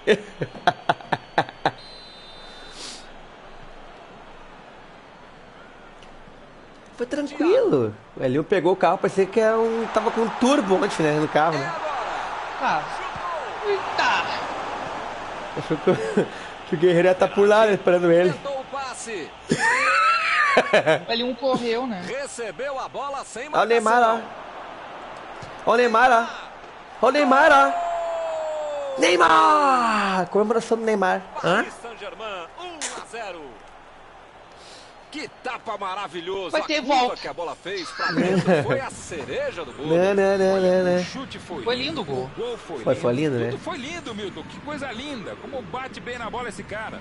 [SPEAKER 1] Foi tranquilo. O Elion pegou o carro, parecia que era um, tava com um turbo ontem, né, no carro,
[SPEAKER 2] É
[SPEAKER 1] né?
[SPEAKER 2] agora.
[SPEAKER 5] Ah. Eita!
[SPEAKER 1] Achou que, que o Guerreiro ia estar por lá, né, esperando ele.
[SPEAKER 2] Tentou o passe.
[SPEAKER 5] Ele um correu, né?
[SPEAKER 2] Recebeu a bola sem
[SPEAKER 1] Olha o
[SPEAKER 2] marcação.
[SPEAKER 1] Neymar, ó. Olha o Neymar, ó. Olha o Neymar, ó. Neymar! Comemoração do Neymar. Hã?
[SPEAKER 2] Paris Saint-Germain, um a zero. Que tapa maravilhoso.
[SPEAKER 5] Vai ter
[SPEAKER 2] a curva
[SPEAKER 5] volta.
[SPEAKER 2] que a bola fez pra dentro foi a cereja do gol.
[SPEAKER 1] Não, não, não, não,
[SPEAKER 3] O
[SPEAKER 1] não.
[SPEAKER 3] chute foi,
[SPEAKER 5] Foi lindo o gol.
[SPEAKER 3] O gol foi,
[SPEAKER 1] Foi,
[SPEAKER 3] lindo.
[SPEAKER 1] foi lindo, né?
[SPEAKER 3] Tudo foi lindo, Milton. Que coisa linda. Como bate bem na bola esse cara.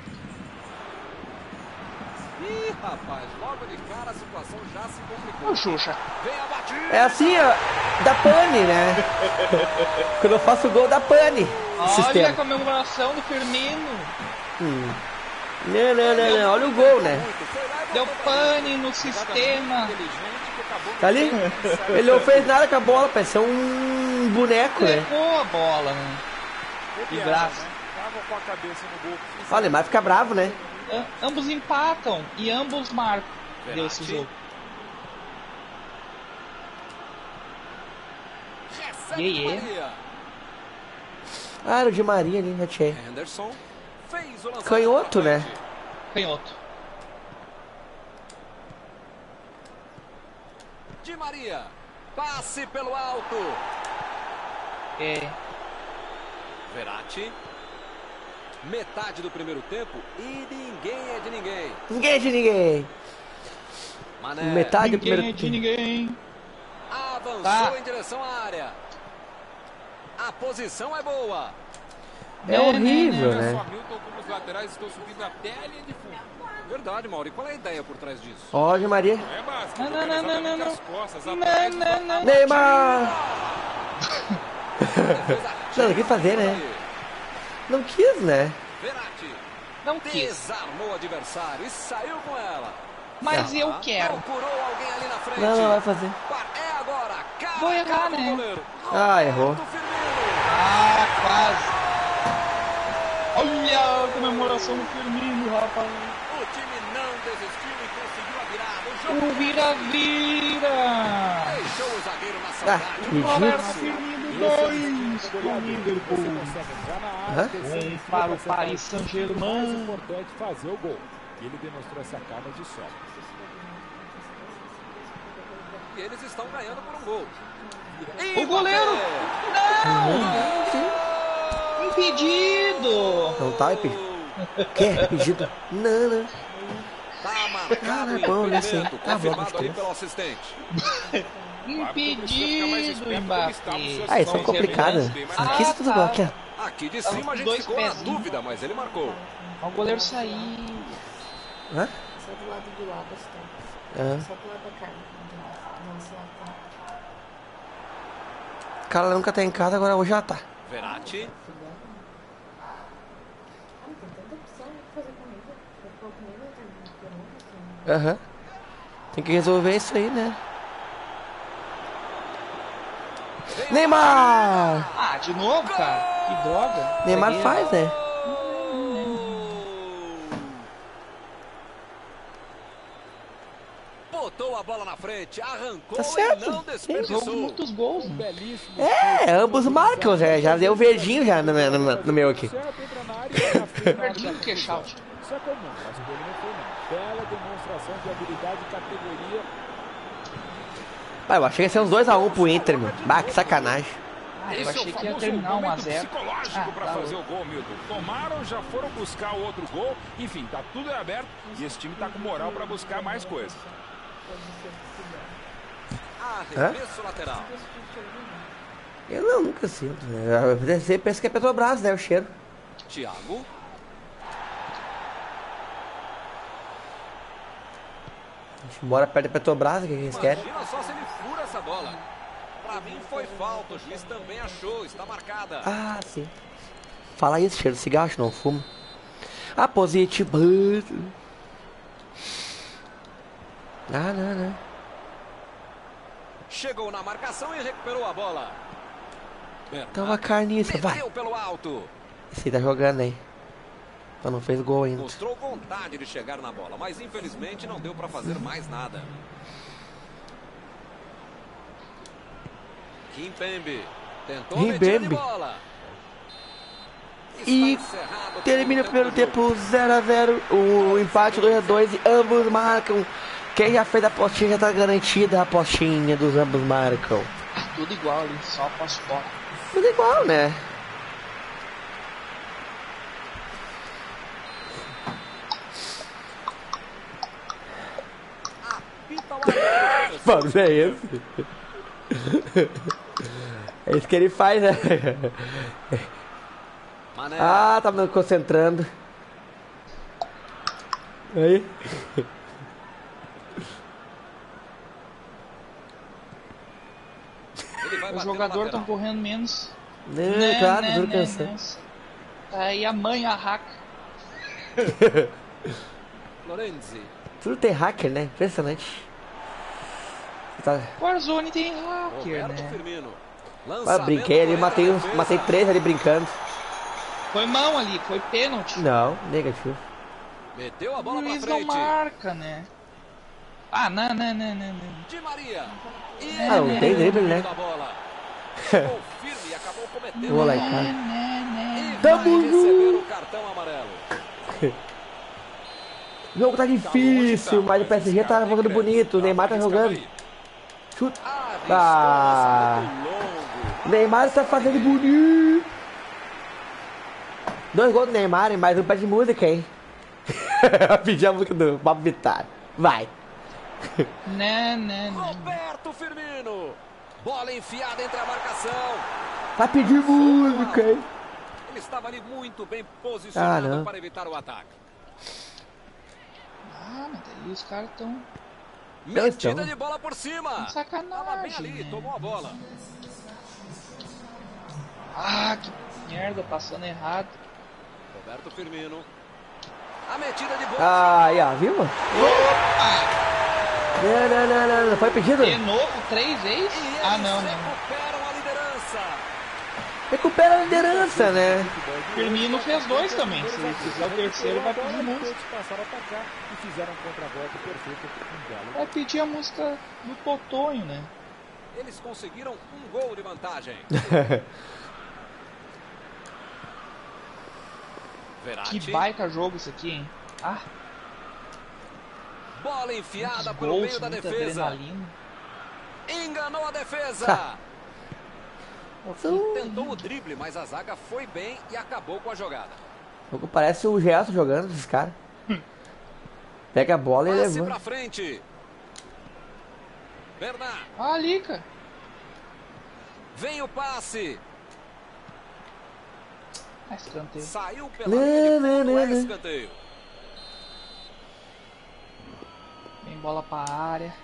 [SPEAKER 2] Ih, rapaz, logo de cara a situação já se complicou.
[SPEAKER 5] Ô, Xuxa.
[SPEAKER 2] Vem a batida.
[SPEAKER 1] É assim, ó, da pane, né? Quando eu faço gol, da pane.
[SPEAKER 5] Olha a
[SPEAKER 1] Sistema.
[SPEAKER 5] comemoração do Firmino.
[SPEAKER 1] Hum. Não, não, não, não. Olha o gol, né?
[SPEAKER 5] Deu pane no sistema.
[SPEAKER 1] Tá ali? Ele não fez nada com a bola, pareceu um boneco, né?
[SPEAKER 5] Levou a bola, né? De braço.
[SPEAKER 3] Tava com a cabeça no gol.
[SPEAKER 1] Olha, o Neymar fica bravo, né?
[SPEAKER 5] Am- ambos empatam e ambos marcam. Deu esse jogo.
[SPEAKER 2] Recebe
[SPEAKER 5] E aí?
[SPEAKER 2] Di Maria.
[SPEAKER 1] Ah, era o de Maria ali, já tinha.
[SPEAKER 2] Henderson fez o lançamento
[SPEAKER 1] Canhoto,
[SPEAKER 2] pra
[SPEAKER 1] né?
[SPEAKER 2] frente.
[SPEAKER 5] Canhoto.
[SPEAKER 2] Di Maria. Passe pelo alto.
[SPEAKER 5] É.
[SPEAKER 2] Verratti. Metade do primeiro tempo e ninguém é de ninguém.
[SPEAKER 1] Ninguém de ninguém.
[SPEAKER 2] Mané
[SPEAKER 1] Metade do
[SPEAKER 5] Ninguém
[SPEAKER 1] primeiro
[SPEAKER 5] é de
[SPEAKER 1] tempo.
[SPEAKER 5] ninguém.
[SPEAKER 2] avançou
[SPEAKER 5] Tá.
[SPEAKER 2] em direção à área. A posição é boa.
[SPEAKER 1] É horrível,
[SPEAKER 3] Olha
[SPEAKER 1] né?
[SPEAKER 3] só, Milton, como os laterais estão subindo até a linha de fundo.
[SPEAKER 2] Verdade, Mauri. Qual é a ideia por trás disso?
[SPEAKER 1] Ó, de Maria.
[SPEAKER 3] É básico.
[SPEAKER 5] Não, não,
[SPEAKER 3] jogando
[SPEAKER 5] não, não,
[SPEAKER 3] exatamente
[SPEAKER 5] não,
[SPEAKER 3] as costas,
[SPEAKER 5] Não,
[SPEAKER 3] atrás,
[SPEAKER 5] não, não.
[SPEAKER 1] Neymar!
[SPEAKER 2] Defesa
[SPEAKER 1] Não, não quis fazer, né?
[SPEAKER 2] ali.
[SPEAKER 1] Não quis, né?
[SPEAKER 2] Verratti
[SPEAKER 5] Não quis.
[SPEAKER 2] desarmou o adversário e saiu com ela.
[SPEAKER 5] Mas eu quero.
[SPEAKER 2] Procurou alguém ali na frente.
[SPEAKER 1] Não, não vai fazer.
[SPEAKER 2] É agora. Cara,
[SPEAKER 5] Vou errar,
[SPEAKER 2] cara do
[SPEAKER 5] né?
[SPEAKER 2] goleiro.
[SPEAKER 1] Ah, errou.
[SPEAKER 2] Roberto Firmino.
[SPEAKER 5] Ah, quase. Olha a comemoração do Firmino, rapaz.
[SPEAKER 2] O time não desistiu e conseguiu a virada. O jogo
[SPEAKER 5] O vira-vira.
[SPEAKER 2] deixou o zagueiro na
[SPEAKER 1] Ah,
[SPEAKER 2] saudade.
[SPEAKER 5] Roberto
[SPEAKER 1] ridículo.
[SPEAKER 5] Firmino dois para o Liverpool.
[SPEAKER 1] Hã?
[SPEAKER 5] Um para o Paris
[SPEAKER 8] Mais
[SPEAKER 5] Saint-Germain.
[SPEAKER 8] importante fazer o gol. E ele demonstrou essa calma de sobra.
[SPEAKER 2] E eles estão ganhando por um gol.
[SPEAKER 5] O goleiro. Não. Impedido.
[SPEAKER 1] Não tá impedido. Quer? Pedido? Não, não.
[SPEAKER 2] Tá marcado
[SPEAKER 1] Ah,
[SPEAKER 2] o
[SPEAKER 1] bom, né, sim.
[SPEAKER 2] impedimento,
[SPEAKER 1] Tá bom,
[SPEAKER 2] confirmado ali
[SPEAKER 1] gostoso.
[SPEAKER 2] pelo assistente.
[SPEAKER 5] Impedido, Mbappé.
[SPEAKER 1] Ah, isso é complicado. Aqui isso tudo igual, aqui, ó.
[SPEAKER 2] Aqui de cima a gente
[SPEAKER 5] Dois
[SPEAKER 2] ficou na
[SPEAKER 5] pezinhos.
[SPEAKER 2] dúvida, mas ele marcou.
[SPEAKER 5] O goleiro saiu.
[SPEAKER 1] Hã?
[SPEAKER 9] Só do lado do lado, assim.
[SPEAKER 1] Hã?
[SPEAKER 9] Só do lado da cara. Não, só tá.
[SPEAKER 1] O cara nunca tá em casa, agora hoje já tá.
[SPEAKER 2] Verratti.
[SPEAKER 9] Ah, tem tanta opção de fazer comida. Eu vou comida, tem pergunta, assim.
[SPEAKER 1] Aham. Tem que resolver isso aí, né? Neymar!
[SPEAKER 5] Ah, de novo, cara? Que droga.
[SPEAKER 1] Neymar
[SPEAKER 5] Zagueiro.
[SPEAKER 1] faz, né?
[SPEAKER 2] Botou a bola na frente, arrancou
[SPEAKER 1] Tá certo.
[SPEAKER 2] e não
[SPEAKER 5] Jogo de
[SPEAKER 2] desperdiçou.
[SPEAKER 5] muitos gols, né?
[SPEAKER 8] Belíssimo.
[SPEAKER 1] É, ambos marcam, já, já deu verdinho já no, meu- no, meu- no meu aqui.
[SPEAKER 8] Certo, entra na área e vai na frente na hora
[SPEAKER 5] Verdinho
[SPEAKER 8] da
[SPEAKER 5] que é
[SPEAKER 8] confusão.
[SPEAKER 5] shout.
[SPEAKER 8] Isso é comum, mas o dele não foi não. Bela demonstração de habilidade e categoria.
[SPEAKER 1] Vai, eu achei que ia ser uns dois a um pro Inter, meu. Bah, que sacanagem.
[SPEAKER 5] Ah, eu
[SPEAKER 3] Esse é
[SPEAKER 5] achei
[SPEAKER 3] o
[SPEAKER 5] que ia
[SPEAKER 3] famoso
[SPEAKER 5] terminar um a
[SPEAKER 3] momento
[SPEAKER 5] zero.
[SPEAKER 3] psicológico
[SPEAKER 5] Ah,
[SPEAKER 3] para
[SPEAKER 5] tá
[SPEAKER 3] fazer
[SPEAKER 5] louco.
[SPEAKER 3] o gol, Milton. Tomaram, já foram buscar o outro gol. Enfim, tá tudo em aberto e esse time tá com moral para buscar mais coisa.
[SPEAKER 2] Arremesso lateral.
[SPEAKER 1] Eu não, nunca sinto, né? Você pensa que é Petrobras, né? O cheiro.
[SPEAKER 2] Thiago.
[SPEAKER 1] A gente mora perto da Petrobras, o que que eles querem?
[SPEAKER 2] Imagina só se ele fura essa bola. Pra mim foi falta, o juiz também achou, está marcada.
[SPEAKER 1] Ah, sim. Fala isso, cheiro de cigarro, não fumo. Ah, positivo. Ah, não, não.
[SPEAKER 2] Chegou na marcação e recuperou a bola.
[SPEAKER 1] Tava carniça, vai.
[SPEAKER 2] Meteu pelo alto.
[SPEAKER 1] Esse aí tá jogando aí. Só não fez gol ainda.
[SPEAKER 2] Mostrou vontade de chegar na bola, mas infelizmente não deu pra fazer mais nada. Kimpembe tentou meter de
[SPEAKER 1] Kimpembe.
[SPEAKER 2] bola.
[SPEAKER 1] E
[SPEAKER 2] Está encerrado
[SPEAKER 1] termina o primeiro
[SPEAKER 2] do jogo.
[SPEAKER 1] tempo zero a zero. O empate dois a dois e ambos marcam. Quem já fez a apostinha já tá garantida a apostinha dos ambos marcam.
[SPEAKER 5] Tudo igual ali, só posso fora.
[SPEAKER 1] Tudo igual, né? barulho é esse? É isso que ele faz, né?
[SPEAKER 2] Mané.
[SPEAKER 1] Ah, tá me concentrando. Aí.
[SPEAKER 2] Ele vai
[SPEAKER 5] Os
[SPEAKER 2] bater no
[SPEAKER 5] jogadores
[SPEAKER 2] lateral.
[SPEAKER 5] estão correndo menos.
[SPEAKER 1] Né,
[SPEAKER 5] Né,
[SPEAKER 1] claro,
[SPEAKER 5] né,
[SPEAKER 1] duro
[SPEAKER 5] né,
[SPEAKER 1] cansado.
[SPEAKER 5] né. Tá aí a mãe, a hack.
[SPEAKER 2] Florenzi.
[SPEAKER 1] Tudo tem hacker, né? Impressionante. Tá.
[SPEAKER 5] Warzone tem hacker,
[SPEAKER 2] Roberto
[SPEAKER 5] né?
[SPEAKER 2] Firmino.
[SPEAKER 1] Ah,
[SPEAKER 2] Lançamento
[SPEAKER 1] brinquei ali,
[SPEAKER 2] por
[SPEAKER 1] matei,
[SPEAKER 2] entre a
[SPEAKER 1] uns,
[SPEAKER 2] defesa.
[SPEAKER 1] matei três ali brincando.
[SPEAKER 5] Foi mão ali, foi pênalti.
[SPEAKER 1] Não, negativo.
[SPEAKER 2] Meteu a
[SPEAKER 5] O
[SPEAKER 2] bola pra
[SPEAKER 5] Luiz não
[SPEAKER 2] frente.
[SPEAKER 5] marca, né? Ah, não, não, não, não, não.
[SPEAKER 2] Di Maria. E
[SPEAKER 1] Ah, não tem drible, né?
[SPEAKER 2] da bola. Ficou firme e acabou cometendo.
[SPEAKER 1] Vou lá,
[SPEAKER 2] a
[SPEAKER 1] cara.
[SPEAKER 2] falta. E
[SPEAKER 1] Tamo
[SPEAKER 2] vai receber
[SPEAKER 1] junto.
[SPEAKER 2] o cartão amarelo.
[SPEAKER 1] O jogo tá difícil, mas o P S G tá jogando bonito, o Neymar tá jogando. Chuta. Ah, o Neymar tá fazendo bonito. Dois gols do Neymar e mais um pé de música, hein? Pedir a música do Bob Vittar. Vai.
[SPEAKER 5] Né, né, né.
[SPEAKER 2] Roberto Firmino. Bola enfiada entre a marcação.
[SPEAKER 1] Vai pedir música, hein?
[SPEAKER 2] Ele estava ali muito bem posicionado
[SPEAKER 1] Ah, não.
[SPEAKER 2] para evitar o ataque.
[SPEAKER 5] Ah, mas daí os caras tão...
[SPEAKER 2] Metida
[SPEAKER 1] então.
[SPEAKER 2] de bola por cima.
[SPEAKER 5] tão
[SPEAKER 2] Tava bem
[SPEAKER 5] sacanagem,
[SPEAKER 2] ali,
[SPEAKER 5] né?
[SPEAKER 2] tomou a bola.
[SPEAKER 5] Ah, que merda, passando errado.
[SPEAKER 2] Roberto Firmino. A metida de bola.
[SPEAKER 1] Ah, aí, ó, viu? Não, não, não, não, não. Foi pedido?
[SPEAKER 5] De novo, três vezes?
[SPEAKER 2] E eles
[SPEAKER 5] Ah, não, né?
[SPEAKER 2] recuperam a liderança.
[SPEAKER 1] Recupera a liderança, né?
[SPEAKER 5] Firmino fez dois também. Se ele fizer o terceiro, vai pedir música.
[SPEAKER 8] Todos passaram a atacar e fizeram um contra-golpe perfeito com um belo.
[SPEAKER 5] Vai pedir a música do Totonho, né?
[SPEAKER 2] Eles conseguiram um gol de vantagem. Verratti.
[SPEAKER 5] Que baita jogo isso aqui, hein? Ah,
[SPEAKER 2] Bola enfiada
[SPEAKER 5] muitos
[SPEAKER 2] pelo
[SPEAKER 5] gols,
[SPEAKER 2] meio da
[SPEAKER 5] muita
[SPEAKER 2] defesa.
[SPEAKER 5] adrenalina.
[SPEAKER 2] Enganou a defesa.
[SPEAKER 1] São-
[SPEAKER 2] Tentou o drible, mas a zaga foi bem e acabou com a jogada.
[SPEAKER 1] O jogo parece o Gerson jogando, esses caras. Pega a bola e
[SPEAKER 2] Passe
[SPEAKER 1] levanta.
[SPEAKER 2] pra frente. Bernard.
[SPEAKER 5] Ah, ali, cara.
[SPEAKER 2] Vem o passe.
[SPEAKER 5] Ah, escanteio.
[SPEAKER 2] Saiu pela
[SPEAKER 1] Não,
[SPEAKER 2] linha de
[SPEAKER 1] não,
[SPEAKER 2] fundo,
[SPEAKER 1] não,
[SPEAKER 2] é
[SPEAKER 1] não.
[SPEAKER 2] escanteio.
[SPEAKER 5] Vem bola pra área.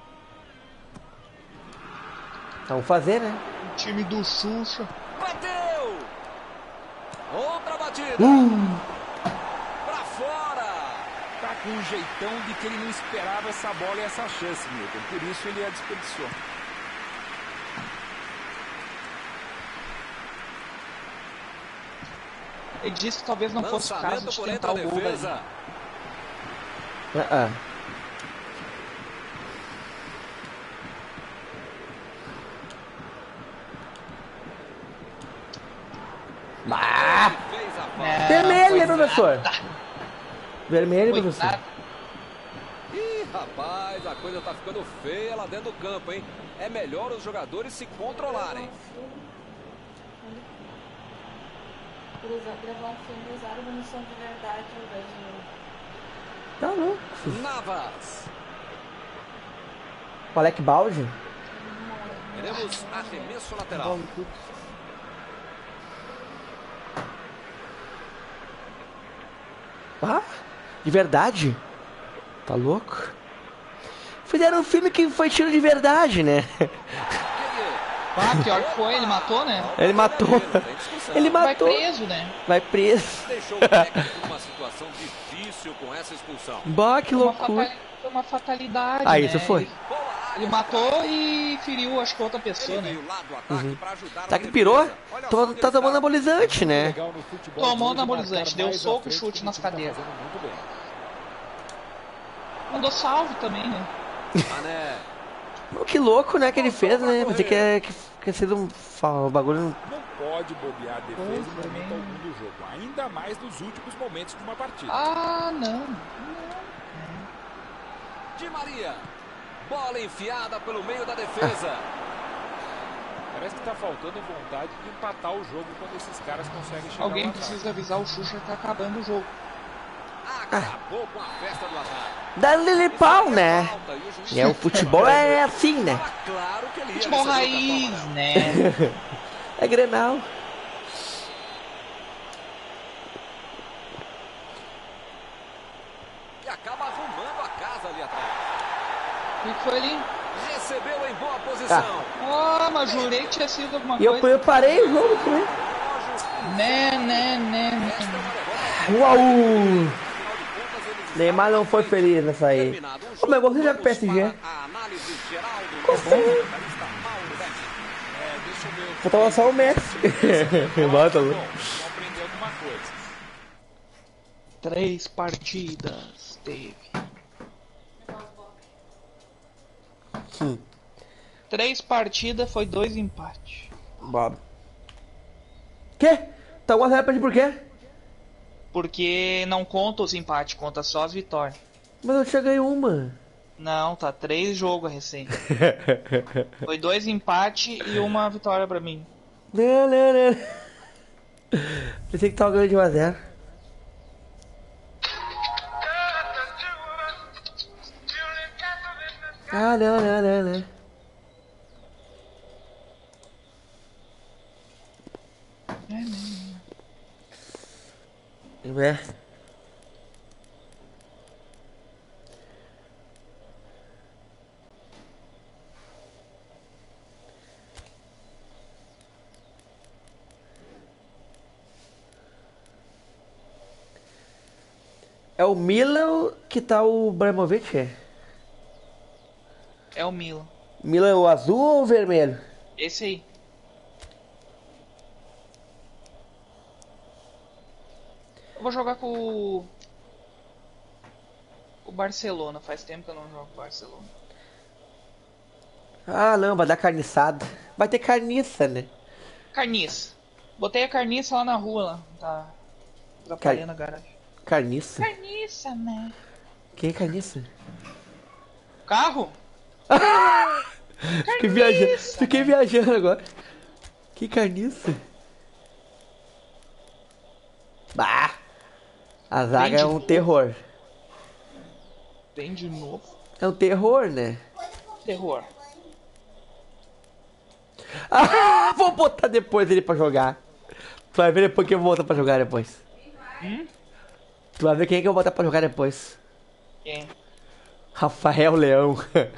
[SPEAKER 1] Vamos fazer, né?
[SPEAKER 5] O time do Xuxa.
[SPEAKER 2] Bateu. Outra batida.
[SPEAKER 1] Uh,
[SPEAKER 2] Pra fora.
[SPEAKER 3] Tá com um jeitão de que ele não esperava essa bola e essa chance, Milton. Por isso ele a desperdiçou.
[SPEAKER 5] Ele disse que talvez não fosse o caso
[SPEAKER 2] Lançamento
[SPEAKER 5] de
[SPEAKER 2] por
[SPEAKER 5] tentar
[SPEAKER 2] entre a
[SPEAKER 5] o gol
[SPEAKER 2] defesa.
[SPEAKER 5] dali.
[SPEAKER 1] ah, ah. Ah,
[SPEAKER 2] Fez a falta.
[SPEAKER 5] É,
[SPEAKER 1] vermelho,
[SPEAKER 5] foi
[SPEAKER 1] professor.
[SPEAKER 5] nada.
[SPEAKER 1] Vermelho,
[SPEAKER 5] Foi
[SPEAKER 1] professor.
[SPEAKER 5] nada.
[SPEAKER 2] Ih, rapaz, a coisa tá ficando feia lá dentro do campo, hein? É melhor os jogadores se controlarem.
[SPEAKER 9] Por usar, gravar um filme e usar munição de verdade ao invés de...
[SPEAKER 1] Tá louco.
[SPEAKER 2] Navas.
[SPEAKER 1] O Alec Balde.
[SPEAKER 2] Teremos arremesso lateral.
[SPEAKER 1] Ah, de verdade? Tá louco? Fizeram um filme que foi tiro de verdade, né?
[SPEAKER 5] Ah, pior que foi, ele matou, né?
[SPEAKER 1] Ele matou. Ele
[SPEAKER 5] Vai
[SPEAKER 1] matou.
[SPEAKER 5] preso, né?
[SPEAKER 1] Vai preso.
[SPEAKER 2] Deixou o técnico numa situação difícil com essa expulsão.
[SPEAKER 1] Bah, que
[SPEAKER 5] Foi uma,
[SPEAKER 1] loucura.
[SPEAKER 5] fatali- foi uma fatalidade,
[SPEAKER 1] Ah,
[SPEAKER 5] né?
[SPEAKER 1] isso foi.
[SPEAKER 5] Ele, ele matou e feriu, acho que outra pessoa,
[SPEAKER 2] Ele
[SPEAKER 5] né?
[SPEAKER 2] veio lá do ataque pra ajudar a
[SPEAKER 1] Tá que
[SPEAKER 2] defesa.
[SPEAKER 1] pirou?
[SPEAKER 2] Olha
[SPEAKER 1] Tô-
[SPEAKER 2] só onde
[SPEAKER 1] Tá
[SPEAKER 2] ele
[SPEAKER 1] tomando
[SPEAKER 2] está.
[SPEAKER 1] anabolizante, né?
[SPEAKER 8] Legal no futebol
[SPEAKER 5] Tomou
[SPEAKER 8] de hoje,
[SPEAKER 5] anabolizante,
[SPEAKER 8] marcar
[SPEAKER 5] deu
[SPEAKER 8] mais
[SPEAKER 5] soco
[SPEAKER 8] à frente,
[SPEAKER 5] e chute
[SPEAKER 8] que o
[SPEAKER 5] nas
[SPEAKER 8] time tá
[SPEAKER 5] cadeiras.
[SPEAKER 8] fazendo muito bem.
[SPEAKER 5] Mandou salve também, né?
[SPEAKER 2] Mané.
[SPEAKER 1] Oh, que louco, né, que ele fez, né? Pensei que ia que, que ia ser um fa- um bagulho.
[SPEAKER 3] Não pode bobear a defesa
[SPEAKER 5] Foi,
[SPEAKER 3] em
[SPEAKER 5] foi
[SPEAKER 3] momento
[SPEAKER 5] bem.
[SPEAKER 3] algum do jogo. Ainda mais nos últimos momentos de uma partida.
[SPEAKER 5] Ah, não.
[SPEAKER 2] Di Maria. Bola enfiada pelo meio da defesa.
[SPEAKER 3] Parece que tá faltando vontade de empatar o jogo quando esses caras conseguem chegar
[SPEAKER 5] Alguém
[SPEAKER 3] ao ataque.
[SPEAKER 5] precisa avisar o Xuxa que tá acabando o jogo.
[SPEAKER 2] Acabou com a festa do ataque.
[SPEAKER 1] Dá-lhe pau, né? É, o futebol é assim, né?
[SPEAKER 5] Futebol raiz, né?
[SPEAKER 1] É Grenal.
[SPEAKER 2] E acaba arrumando a casa ali atrás.
[SPEAKER 5] O que foi ali?
[SPEAKER 2] Recebeu em boa posição.
[SPEAKER 5] Ah, oh, mas jurei que tinha sido alguma
[SPEAKER 1] e eu,
[SPEAKER 5] coisa.
[SPEAKER 1] eu parei o jogo também.
[SPEAKER 5] Né, né, né.
[SPEAKER 1] Uau! Neymar não foi feliz nessa aí. Ô, meu, você já P S G? Gostei. Faltava só o Messi. Bota, Lu.
[SPEAKER 5] Três partidas teve.
[SPEAKER 1] Hum.
[SPEAKER 5] Três partidas foi dois empates.
[SPEAKER 1] Bob. Que? Tá um a zero pra gente por quê?
[SPEAKER 5] Porque não conta os empates, conta só as vitórias.
[SPEAKER 1] Mas eu tinha ganho uma.
[SPEAKER 5] Não, tá três jogos recém. Foi dois empates e uma vitória pra mim.
[SPEAKER 1] Não, não, não. Pensei que tava ganhando de um a zero. Ah, não, não, não, não. É. É o Milan que tá o Ibrahimovic, é?
[SPEAKER 5] É o Milan.
[SPEAKER 1] Milan é o azul ou o vermelho?
[SPEAKER 5] Esse aí. Eu vou jogar com o... o Barcelona. Faz tempo que eu não jogo com o Barcelona.
[SPEAKER 1] Ah, não, vai dar carniçada. Vai ter carniça, né?
[SPEAKER 5] Carniça. Botei a carniça lá na rua, lá. Tá atrapalhando a garagem.
[SPEAKER 1] Carniça?
[SPEAKER 5] Carniça, né?
[SPEAKER 1] Quem é carniça?
[SPEAKER 5] Carro?
[SPEAKER 1] Fiquei viajando. Fiquei viajando agora. Que carniça? Bah! A zaga é um
[SPEAKER 5] novo.
[SPEAKER 1] terror.
[SPEAKER 5] Vem de novo.
[SPEAKER 1] É um terror, né?
[SPEAKER 5] Terror.
[SPEAKER 1] Ah, vou botar depois ele pra jogar. Tu vai ver depois que eu vou botar pra jogar depois.
[SPEAKER 5] Hum?
[SPEAKER 1] Tu vai ver quem é que eu vou botar pra jogar depois.
[SPEAKER 5] Quem?
[SPEAKER 1] Rafael Leão.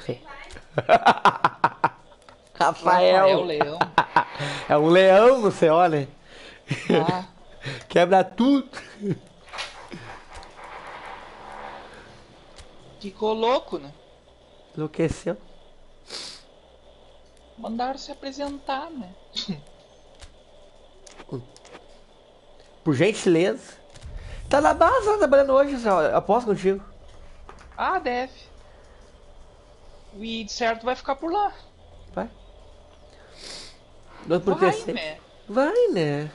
[SPEAKER 1] Rafael.
[SPEAKER 5] Rafael Leão.
[SPEAKER 1] É um leão no céu, né?
[SPEAKER 5] Ah.
[SPEAKER 1] Quebra tudo.
[SPEAKER 5] Ficou louco, né?
[SPEAKER 1] Enlouqueceu.
[SPEAKER 5] Mandaram se apresentar, né?
[SPEAKER 1] Por gentileza. Tá na base, tá trabalhando hoje, eu aposto contigo.
[SPEAKER 5] Ah, deve. E de certo vai ficar por lá.
[SPEAKER 1] Vai. Dois por
[SPEAKER 5] Vai,
[SPEAKER 1] terceiro.
[SPEAKER 5] né?
[SPEAKER 1] Vai, né?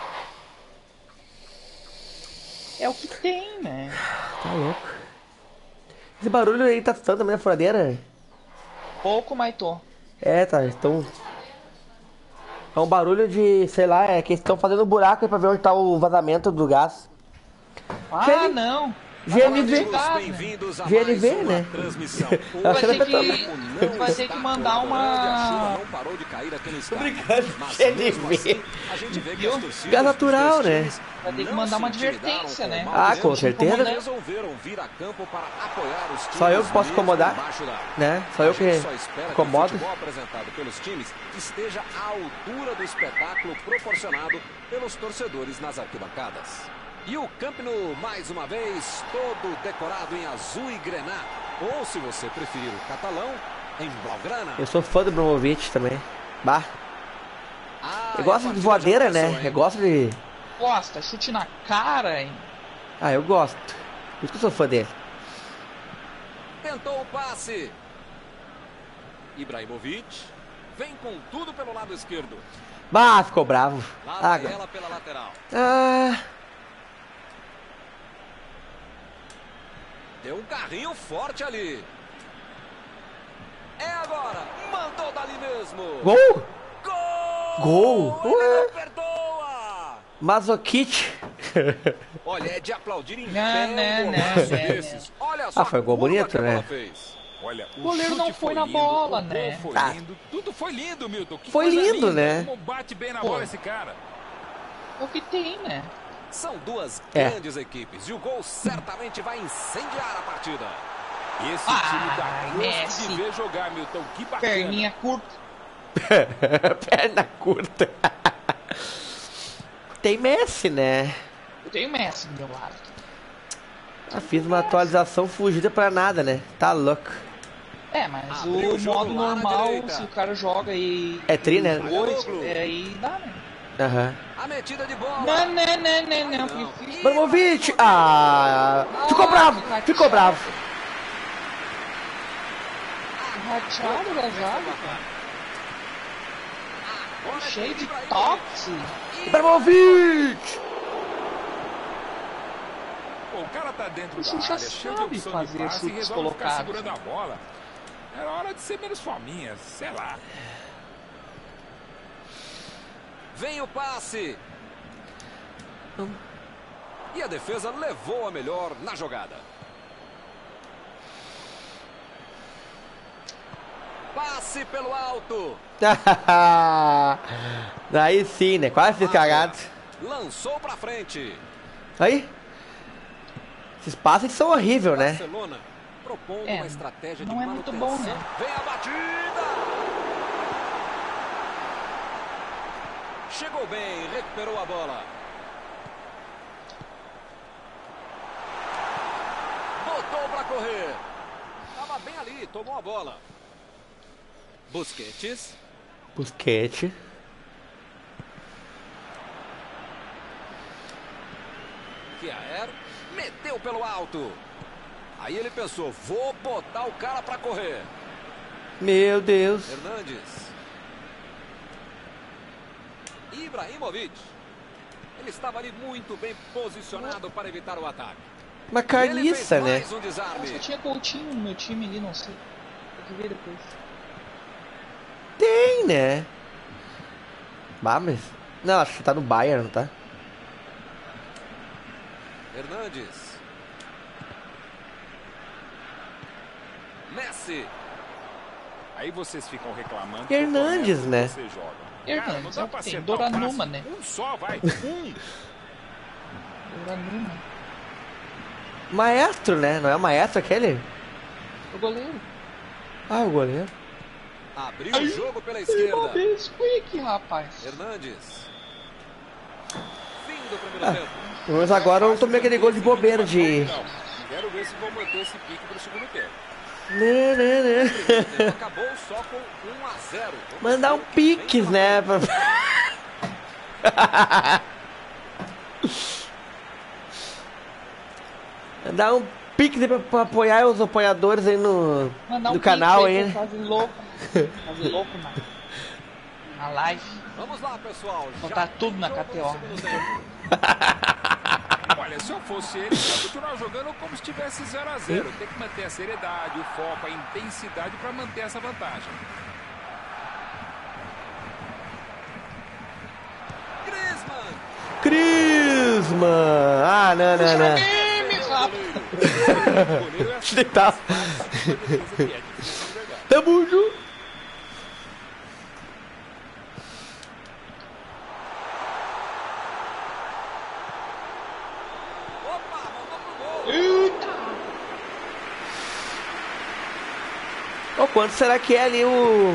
[SPEAKER 5] É o que tem, né?
[SPEAKER 1] Tá louco. Esse barulho aí tá tanto também na furadeira.
[SPEAKER 5] Pouco, mas tô.
[SPEAKER 1] É, tá, estão... É um barulho de, sei lá, é que estão fazendo buraco aí pra ver onde tá o vazamento do gás.
[SPEAKER 5] Ah,
[SPEAKER 1] G N...
[SPEAKER 5] não.
[SPEAKER 1] G N V.
[SPEAKER 2] Bem-vindos a
[SPEAKER 1] G N V,
[SPEAKER 2] mais
[SPEAKER 1] né?
[SPEAKER 2] uma transmissão.
[SPEAKER 5] Tu vai ter que, tu vai ter que mandar uma...
[SPEAKER 2] Não parou de cair aqui no
[SPEAKER 1] Tô
[SPEAKER 2] estado.
[SPEAKER 1] brincando,
[SPEAKER 2] Mas
[SPEAKER 1] G N
[SPEAKER 2] mesmo
[SPEAKER 1] V.
[SPEAKER 2] assim, a gente vê que as torcidas
[SPEAKER 1] Gás natural,
[SPEAKER 2] dos dois
[SPEAKER 1] né?
[SPEAKER 2] times
[SPEAKER 5] Vai ter que
[SPEAKER 2] não
[SPEAKER 5] mandar uma
[SPEAKER 2] se intimidaram
[SPEAKER 5] advertência,
[SPEAKER 2] com o
[SPEAKER 5] né?
[SPEAKER 2] mau
[SPEAKER 1] Ah,
[SPEAKER 2] exemplo.
[SPEAKER 1] com certeza.
[SPEAKER 2] Resolveram vir a campo para apoiar os times.
[SPEAKER 1] Só eu que posso
[SPEAKER 2] mesmo
[SPEAKER 1] incomodar,
[SPEAKER 2] embaixo da-
[SPEAKER 1] né? Só eu
[SPEAKER 2] A gente
[SPEAKER 1] que
[SPEAKER 2] só espera que o
[SPEAKER 1] incomodo.
[SPEAKER 2] futebol apresentado pelos times esteja à altura do espetáculo proporcionado pelos torcedores nas arquibancadas. E o Camp Nou, mais uma vez, todo decorado em azul e grená. Ou, se você preferir o catalão, em blaugrana.
[SPEAKER 1] Eu sou fã do Ibrahimovic também. Bah.
[SPEAKER 2] Ah,
[SPEAKER 1] Eu gosto
[SPEAKER 2] e a
[SPEAKER 1] de
[SPEAKER 2] partida
[SPEAKER 1] voadeira,
[SPEAKER 2] já começou,
[SPEAKER 1] né?
[SPEAKER 2] hein?
[SPEAKER 1] Eu gosto de...
[SPEAKER 5] Gosta, chute na cara, hein?
[SPEAKER 1] Ah, eu gosto. Por isso que eu sou fã dele.
[SPEAKER 2] Tentou o passe. Ibrahimovic vem com tudo pelo lado esquerdo.
[SPEAKER 1] Bah, ficou bravo.
[SPEAKER 2] Lá
[SPEAKER 1] Ah,
[SPEAKER 2] vai ela pela lateral.
[SPEAKER 1] ah,
[SPEAKER 2] Deu um carrinho forte ali. É agora. Mandou dali mesmo.
[SPEAKER 1] gol?
[SPEAKER 2] Gol!
[SPEAKER 1] Gol?
[SPEAKER 2] Ele
[SPEAKER 1] Ué.
[SPEAKER 2] não perdoa.
[SPEAKER 1] Masoquite.
[SPEAKER 2] Olha, é de aplaudir em
[SPEAKER 5] Não,
[SPEAKER 2] pé
[SPEAKER 5] não,
[SPEAKER 2] um
[SPEAKER 5] não,
[SPEAKER 2] golaço
[SPEAKER 5] não,
[SPEAKER 2] desses. Olha só
[SPEAKER 1] Ah, foi um gol
[SPEAKER 2] a curva
[SPEAKER 1] bonito,
[SPEAKER 2] que a bola
[SPEAKER 1] né?
[SPEAKER 2] fez.
[SPEAKER 3] Olha,
[SPEAKER 5] O goleiro não
[SPEAKER 3] chute
[SPEAKER 5] foi na
[SPEAKER 3] lindo,
[SPEAKER 5] bola,
[SPEAKER 3] o gol
[SPEAKER 5] né?
[SPEAKER 3] Foi
[SPEAKER 1] Ah.
[SPEAKER 3] lindo, tudo foi lindo, Milton. Que
[SPEAKER 1] Foi
[SPEAKER 3] coisa
[SPEAKER 1] lindo,
[SPEAKER 3] linda.
[SPEAKER 1] né?
[SPEAKER 3] Como bate bem na
[SPEAKER 5] Pô.
[SPEAKER 3] bola esse cara.
[SPEAKER 5] É o que tem, né?
[SPEAKER 2] São duas
[SPEAKER 1] É.
[SPEAKER 2] grandes equipes e o gol certamente vai incendiar a partida.
[SPEAKER 3] Esse
[SPEAKER 5] Ah,
[SPEAKER 3] time dá gosto
[SPEAKER 5] Messi.
[SPEAKER 3] de ver jogar, Milton. Que bacana.
[SPEAKER 5] Perninha curta.
[SPEAKER 1] Perna curta. Tem Messi, né?
[SPEAKER 5] Eu tenho Messi do meu lado.
[SPEAKER 1] Ah, fiz uma atualização fugida pra nada, né? Tá louco.
[SPEAKER 5] É, mas
[SPEAKER 2] Abriu
[SPEAKER 5] o
[SPEAKER 2] o jogo
[SPEAKER 5] modo
[SPEAKER 2] lá na
[SPEAKER 5] normal,
[SPEAKER 2] direita.
[SPEAKER 5] se o cara joga e...
[SPEAKER 1] É tri, né?
[SPEAKER 5] Dois, é, aí dá, né?
[SPEAKER 1] Aham.
[SPEAKER 2] A metida de bola.
[SPEAKER 5] Não, não, não, não, não. Prefiro...
[SPEAKER 1] Ibrahimovic! Ah! Ficou bravo! Ficou bravo!
[SPEAKER 5] Rachado da zaga, cara. Cheio de toque.
[SPEAKER 1] Ibrahimovic!
[SPEAKER 3] Pô, o cara tá dentro
[SPEAKER 5] O
[SPEAKER 3] da
[SPEAKER 5] Xuxa
[SPEAKER 3] área, cheio de
[SPEAKER 5] sabe
[SPEAKER 3] opção
[SPEAKER 5] fazer
[SPEAKER 3] de passe e
[SPEAKER 5] chutes
[SPEAKER 3] resolve ficar
[SPEAKER 5] colocados.
[SPEAKER 3] segurando a bola. Era hora de ser menos fominha, sei lá.
[SPEAKER 2] Vem o passe. E a defesa levou a melhor na jogada. Passe pelo alto.
[SPEAKER 1] Daí sim, né? Quase fiz cagado.
[SPEAKER 2] Lançou pra frente.
[SPEAKER 1] Aí. Esses passes são horríveis, né?
[SPEAKER 2] Barcelona propondo
[SPEAKER 5] É,
[SPEAKER 2] uma estratégia de
[SPEAKER 5] não é muito
[SPEAKER 2] manutenção.
[SPEAKER 5] bom, né?
[SPEAKER 2] Vem a batida. Chegou bem, recuperou a bola. Botou pra correr. Tava bem ali, tomou a bola. Busquets.
[SPEAKER 1] Busquets.
[SPEAKER 2] Kjaer meteu pelo alto. Aí ele pensou, vou botar o cara pra correr.
[SPEAKER 1] Meu Deus.
[SPEAKER 2] Hernandes. Ibrahimovic. Ele estava ali muito bem posicionado para evitar o ataque.
[SPEAKER 1] Uma carniça,
[SPEAKER 2] Ele fez
[SPEAKER 1] né?
[SPEAKER 2] mais um desarme.
[SPEAKER 5] Acho que tinha Coutinho no meu time ali, não sei. Tem que ver depois.
[SPEAKER 1] Tem, né? Bah, mas... Não, acho que tá no Bayern, não tá?
[SPEAKER 2] Hernandes. Messi.
[SPEAKER 3] Aí vocês ficam reclamando.
[SPEAKER 1] Hernandes,
[SPEAKER 3] que eu
[SPEAKER 1] né?
[SPEAKER 3] Você joga.
[SPEAKER 5] Hernandes,
[SPEAKER 3] Cara, não dá
[SPEAKER 5] é o
[SPEAKER 3] pra
[SPEAKER 5] que tem.
[SPEAKER 3] acertar o
[SPEAKER 5] Donnarumma,
[SPEAKER 3] passe.
[SPEAKER 5] né?
[SPEAKER 3] Um só, vai. Um.
[SPEAKER 5] Donnarumma.
[SPEAKER 1] Maestro, né? Não é o maestro aquele?
[SPEAKER 5] O goleiro.
[SPEAKER 1] Ah, o goleiro.
[SPEAKER 2] Abriu o jogo pela esquerda.
[SPEAKER 5] Squeak, rapaz.
[SPEAKER 2] Hernandes. Fim do primeiro tempo.
[SPEAKER 1] Mas agora eu não tomei aquele gol de bobeira de...
[SPEAKER 3] Não. Quero ver se vão manter esse pique pro segundo tempo.
[SPEAKER 1] Né, né, né.
[SPEAKER 2] Acabou só com um a zero.
[SPEAKER 1] Mandar um piques, né? pra- Mandar um piques aí pra, pra apoiar os apoiadores aí no,
[SPEAKER 5] Mandar um
[SPEAKER 1] no canal
[SPEAKER 5] pix
[SPEAKER 1] aí, né?
[SPEAKER 5] pra Fazer louco. Fazer louco na, na live.
[SPEAKER 2] Vamos lá, pessoal.
[SPEAKER 5] Botar
[SPEAKER 2] Já
[SPEAKER 5] tudo na
[SPEAKER 2] jogo
[SPEAKER 5] K T
[SPEAKER 2] no
[SPEAKER 5] O.
[SPEAKER 2] segundo tempo.
[SPEAKER 3] Olha, se eu fosse ele, eu ia continuar jogando como se tivesse zero a zero. Tem que manter a seriedade, o foco, a intensidade para manter essa vantagem.
[SPEAKER 2] Griezmann.
[SPEAKER 1] Griezmann! Ah, não, não, não.
[SPEAKER 5] Game rápido.
[SPEAKER 3] O goleiro é assim,
[SPEAKER 1] Você tá...
[SPEAKER 3] uma defesa que é difícil de jogar.
[SPEAKER 1] Tamo junto!
[SPEAKER 2] Opa, mandou pro gol.
[SPEAKER 5] Eita.
[SPEAKER 1] Ô, quanto será que é ali o...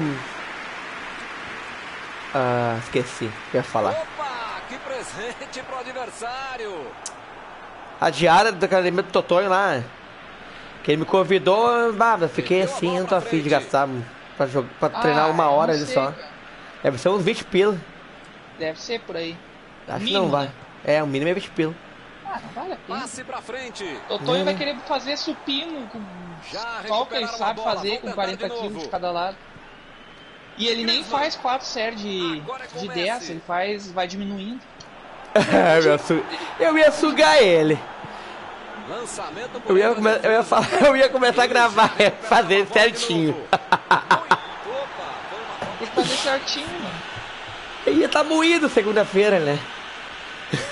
[SPEAKER 1] Ah, esqueci o que eu ia falar.
[SPEAKER 2] Opa, que presente pro adversário.
[SPEAKER 1] A diária da academia do Totonho lá, que ele me convidou, bah, eu fiquei assim, não tô afim de gastar pra, jogar, pra treinar
[SPEAKER 5] Ah,
[SPEAKER 1] uma
[SPEAKER 5] eu
[SPEAKER 1] hora
[SPEAKER 5] não
[SPEAKER 1] ali
[SPEAKER 5] sei,
[SPEAKER 1] só.
[SPEAKER 5] cara.
[SPEAKER 1] Deve ser uns vinte pila.
[SPEAKER 5] Deve ser por aí.
[SPEAKER 1] Acho que
[SPEAKER 5] Mínimo,
[SPEAKER 1] não vai.
[SPEAKER 5] né?
[SPEAKER 1] É, o mínimo é vinte pila.
[SPEAKER 5] Ah, não vale a pena.
[SPEAKER 2] Passe pra frente.
[SPEAKER 5] O Tonho
[SPEAKER 1] Hum.
[SPEAKER 5] vai querer fazer supino com
[SPEAKER 2] Já
[SPEAKER 5] só o que ele
[SPEAKER 2] recuperaram a
[SPEAKER 5] sabe
[SPEAKER 2] bola,
[SPEAKER 5] fazer
[SPEAKER 2] vão
[SPEAKER 5] com
[SPEAKER 2] tentar
[SPEAKER 5] quarenta
[SPEAKER 2] de novo.
[SPEAKER 5] quilos de cada lado. E ele nem
[SPEAKER 2] Griezmann.
[SPEAKER 5] faz quatro séries de,
[SPEAKER 2] Agora é com
[SPEAKER 5] de
[SPEAKER 2] o
[SPEAKER 5] dez,
[SPEAKER 2] Messi.
[SPEAKER 5] ele faz, vai diminuindo.
[SPEAKER 1] eu, ia su- eu ia sugar ele.
[SPEAKER 2] Lançamento
[SPEAKER 1] Eu ia, come- eu ia, falar, eu ia começar a gravar, fazer certinho.
[SPEAKER 2] Opa, foi uma
[SPEAKER 5] Tem que fazer certinho, mano.
[SPEAKER 1] Eu ia tá moído segunda-feira, né?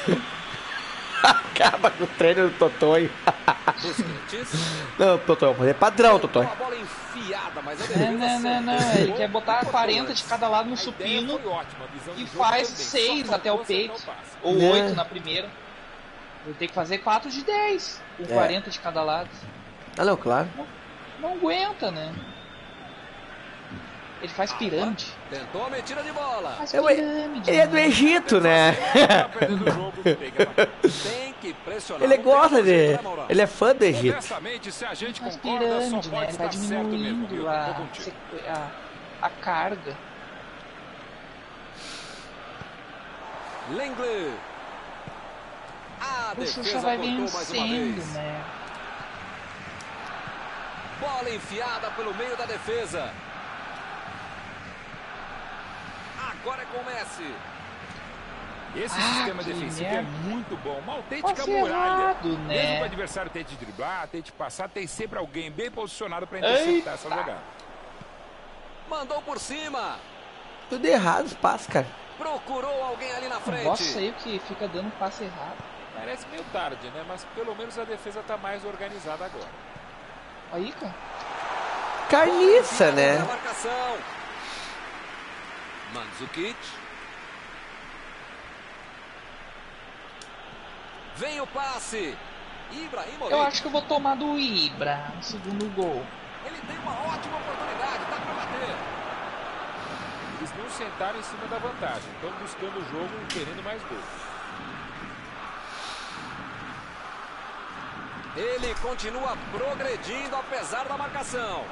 [SPEAKER 1] Acaba com o treino do Totonho. Não, Totonho, é padrão, Totonho.
[SPEAKER 5] Não, não, não, não. Ele quer botar quarenta de cada lado no supino e faz seis até o peito. Ou
[SPEAKER 1] É.
[SPEAKER 5] oito na primeira. Ele tem que fazer quatro de dez, com
[SPEAKER 1] É.
[SPEAKER 5] quarenta de cada lado.
[SPEAKER 1] Ah, não, claro.
[SPEAKER 5] Não, não aguenta, né? Ele faz pirâmide.
[SPEAKER 2] Tentou a metida de bola.
[SPEAKER 5] Faz
[SPEAKER 1] Eu-
[SPEAKER 5] pirâmide.
[SPEAKER 1] Ele é do
[SPEAKER 5] né?
[SPEAKER 1] Egito, né?
[SPEAKER 3] Tá perdendo o jogo, tem que abater.
[SPEAKER 2] Tem que pressionar.
[SPEAKER 1] Ele
[SPEAKER 2] Não tem
[SPEAKER 1] gosta
[SPEAKER 2] jeito,
[SPEAKER 1] de...
[SPEAKER 2] né, Maurão?
[SPEAKER 1] Ele é fã do Egito.
[SPEAKER 3] Honestamente, se a gente
[SPEAKER 5] Faz
[SPEAKER 3] concorda, só
[SPEAKER 5] pirâmide, né?
[SPEAKER 3] pode
[SPEAKER 5] Ele vai
[SPEAKER 3] estar certo mesmo.
[SPEAKER 5] diminuindo
[SPEAKER 3] Milton,
[SPEAKER 5] a,
[SPEAKER 3] tô contigo.
[SPEAKER 5] sequ- a, a carga.
[SPEAKER 2] Lenglet. A
[SPEAKER 5] O Xuxa
[SPEAKER 2] defesa
[SPEAKER 5] vai
[SPEAKER 2] cortou mais uma
[SPEAKER 5] vencendo,
[SPEAKER 2] vez.
[SPEAKER 5] né?
[SPEAKER 2] Bola enfiada pelo meio da defesa. Agora é com o Messi.
[SPEAKER 3] Esse
[SPEAKER 5] Ah,
[SPEAKER 3] sistema
[SPEAKER 5] que
[SPEAKER 3] defensivo
[SPEAKER 5] merda.
[SPEAKER 3] é muito bom. Mal tente
[SPEAKER 5] Pode
[SPEAKER 3] com a
[SPEAKER 5] ser
[SPEAKER 3] muralha.
[SPEAKER 5] errado,
[SPEAKER 3] Mesmo
[SPEAKER 5] né?
[SPEAKER 3] que o adversário tente driblar, tente passar, tem sempre alguém bem posicionado para interceptar essa jogada.
[SPEAKER 2] Mandou por cima.
[SPEAKER 1] Tudo errado os passos, cara.
[SPEAKER 2] Procurou alguém ali na frente.
[SPEAKER 5] Nossa, aí que fica dando passe errado.
[SPEAKER 3] Parece meio tarde, né? Mas pelo menos a defesa tá mais organizada agora.
[SPEAKER 5] Aí, cara.
[SPEAKER 1] Carniça,
[SPEAKER 2] Na
[SPEAKER 1] né?
[SPEAKER 2] marcação. Mandzukic. Vem o passe. Ibrahimovic.
[SPEAKER 5] Eu acho que eu vou tomar do Ibra no segundo gol.
[SPEAKER 2] Ele tem uma ótima oportunidade. Dá pra bater.
[SPEAKER 3] Eles não sentaram em cima da vantagem. Estão buscando o jogo e querendo mais gols.
[SPEAKER 2] Ele continua progredindo apesar da marcação.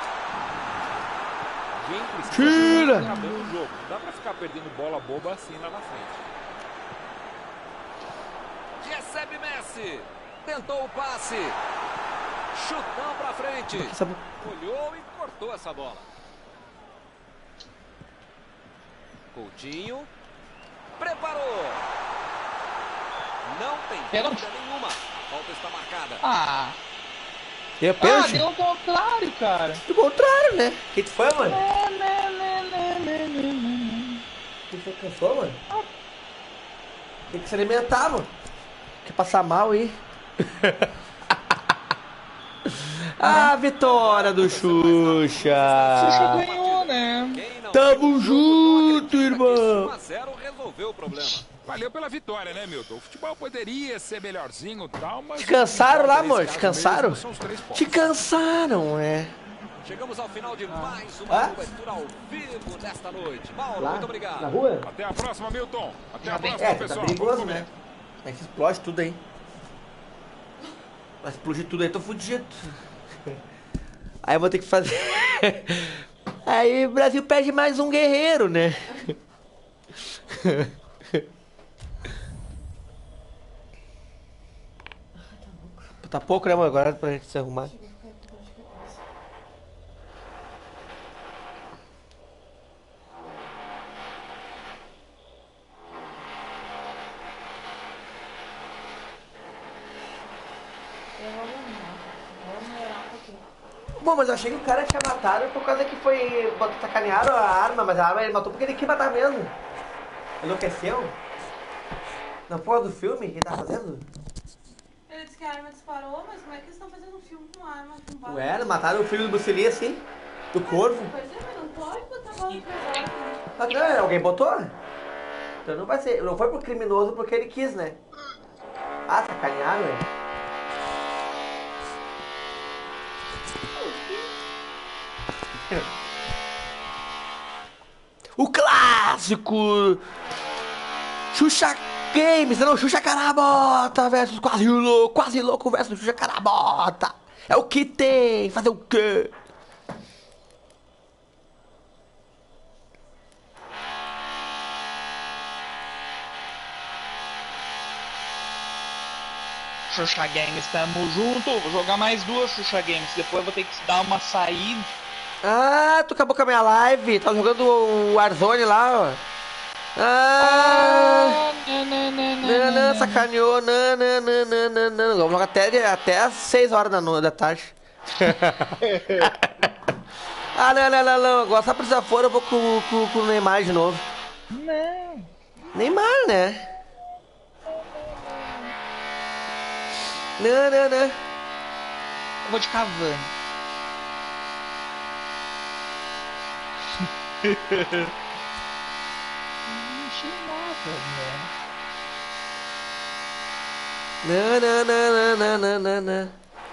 [SPEAKER 3] Quem precisa
[SPEAKER 1] Tira!
[SPEAKER 3] tá acabando o jogo. Não dá pra ficar perdendo bola boba assim lá na frente.
[SPEAKER 2] Recebe Messi. Tentou o passe. Chutão pra frente.
[SPEAKER 1] Sabe-
[SPEAKER 2] Olhou e cortou essa bola. Coutinho. Preparou. Não tem
[SPEAKER 5] Pênalti.
[SPEAKER 2] dúvida nenhuma. Falta está marcada.
[SPEAKER 5] Ah,
[SPEAKER 1] Deu
[SPEAKER 5] ah,
[SPEAKER 1] pênalti?
[SPEAKER 5] deu o contrário, cara.
[SPEAKER 1] Do contrário, né? O que que foi, mano?
[SPEAKER 5] Né, né, né, né, né, né, né.
[SPEAKER 1] Que você cansou, mano? Tem que se alimentar, mano. Quer passar mal aí? Ah, vitória do Xuxa!
[SPEAKER 5] Xuxa ganhou, né?
[SPEAKER 2] Quem não
[SPEAKER 1] Tamo
[SPEAKER 2] viu o jogo, não
[SPEAKER 1] junto,
[SPEAKER 2] acredita que
[SPEAKER 1] irmão.
[SPEAKER 2] esse um a zero resolveu o problema.
[SPEAKER 3] Valeu pela vitória, né, Milton? O futebol poderia ser melhorzinho e tal, mas...
[SPEAKER 1] Te cansaram lá,
[SPEAKER 3] nesse
[SPEAKER 1] amor?
[SPEAKER 3] caso
[SPEAKER 1] Te cansaram?
[SPEAKER 3] mesmo, são os três pontos.
[SPEAKER 1] Te cansaram, é.
[SPEAKER 2] Chegamos ao final de mais uma
[SPEAKER 1] Ah?
[SPEAKER 2] cobertura ao vivo desta noite. Mauro,
[SPEAKER 1] Lá,
[SPEAKER 2] muito obrigado.
[SPEAKER 1] na rua?
[SPEAKER 3] Até a próxima, Milton. Até a
[SPEAKER 5] Já vem.
[SPEAKER 3] próxima,
[SPEAKER 1] É, tá
[SPEAKER 3] pessoal.
[SPEAKER 1] perigoso,
[SPEAKER 3] Vamos
[SPEAKER 1] né?
[SPEAKER 3] comer.
[SPEAKER 1] É que explode tudo aí. Vai explodir tudo aí, tô fudido. Aí eu vou ter que fazer... Aí o Brasil perde mais um guerreiro, né? Tá pouco, né, mano? Agora pra gente se arrumar.
[SPEAKER 9] Eu vou arrumar. Vou melhorar um pouquinho.
[SPEAKER 1] Bom, mas eu achei que o cara tinha matado por causa que foi... botou- sacanearam a arma, mas a arma ele matou porque ele quis matar mesmo. Enlouqueceu? Na porra do filme que ele tá fazendo?
[SPEAKER 9] Ele disse que a arma disparou, mas como é que eles estão fazendo um filme com arma com bala?
[SPEAKER 1] Ué, mataram o filho do Bruce Lee assim? Do corvo?
[SPEAKER 9] Pois é, mas não pode botar bala no pesado.
[SPEAKER 1] Ah, não, alguém botou? Então não vai ser. Não foi pro criminoso porque ele quis, né? Ah, sacanearam, é? O clássico! Xuxa Games, não, Xuxa Carabota versus Quase Louco, Quase Louco versus Xuxa Carabota. É o que tem, fazer o quê?
[SPEAKER 5] Xuxa Games, tamo junto. Vou jogar mais duas Xuxa Games. Depois eu vou ter que dar uma saída.
[SPEAKER 1] Ah, tu acabou com a minha live, tá jogando o Warzone lá, ó. Ah,
[SPEAKER 5] não, não, não,
[SPEAKER 1] não, não, sacaneou, não, não, não, não, não, não. Vamos jogar até, até às seis horas da, no, da tarde. Ah, não, não, não, não, agora só pra desaforo eu vou com, com, com o Neymar de novo.
[SPEAKER 5] Não.
[SPEAKER 1] Neymar, né? Não, não, não.
[SPEAKER 5] Eu vou de Cavani.
[SPEAKER 1] Não, não, não, não, não, não, não.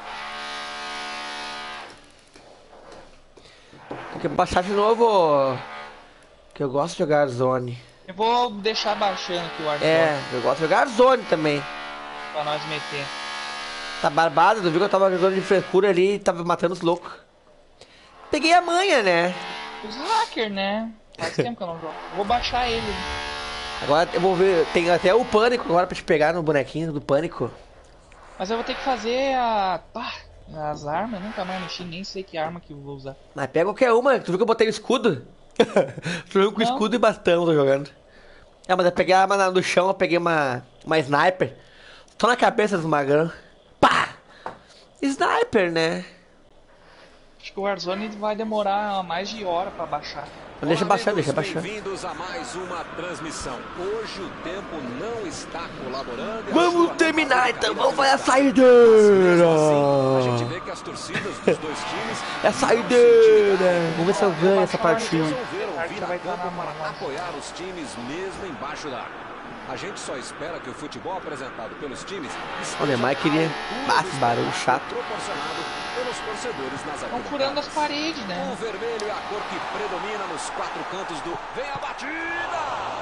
[SPEAKER 1] Tem que baixar de novo. Que eu gosto de jogar Zone.
[SPEAKER 5] Eu vou deixar baixando aqui o Warzone.
[SPEAKER 1] É, eu gosto de jogar Zone também.
[SPEAKER 5] Pra nós meter.
[SPEAKER 1] Tá barbado, tu viu que eu tava jogando de frescura ali e tava matando os loucos. Peguei a manha, né?
[SPEAKER 5] Os hackers, né? Faz tempo que eu não jogo. Vou baixar ele.
[SPEAKER 1] Agora eu vou ver, tem até o Pânico agora pra te pegar no bonequinho do Pânico.
[SPEAKER 5] Mas eu vou ter que fazer a... Pá, as armas, nunca mais mexi, nem sei que arma que eu vou usar.
[SPEAKER 1] Mas pega qualquer uma, tu viu que eu botei o escudo? Tu viu com
[SPEAKER 5] Não.
[SPEAKER 1] escudo e bastão tô jogando. É, mas eu peguei a arma no chão, eu peguei uma, uma sniper. Só na cabeça dos magrão. Pá! Sniper, né?
[SPEAKER 5] Acho que o Warzone vai demorar mais de hora pra baixar.
[SPEAKER 1] Então deixa baixando, deixa baixando.
[SPEAKER 2] Bem-vindos a mais uma transmissão. Hoje o tempo não está colaborando.
[SPEAKER 1] Vamos terminar então, vamos fazer a saideira.
[SPEAKER 2] Assim, a gente vê que as torcidas dos dois times
[SPEAKER 1] É a saideira. Vamos ver se eu ganho essa partida.
[SPEAKER 2] resolveram vir a campo para apoiar os times mesmo embaixo da área. A gente só espera que o futebol apresentado pelos times
[SPEAKER 1] O Neymar queria... Ah, esse barulho chato.
[SPEAKER 2] proporcionado pelos torcedores nas
[SPEAKER 5] Estão furando as paredes,
[SPEAKER 2] O
[SPEAKER 5] né?
[SPEAKER 2] vermelho é a cor que predomina nos quatro cantos do... Vem a batida!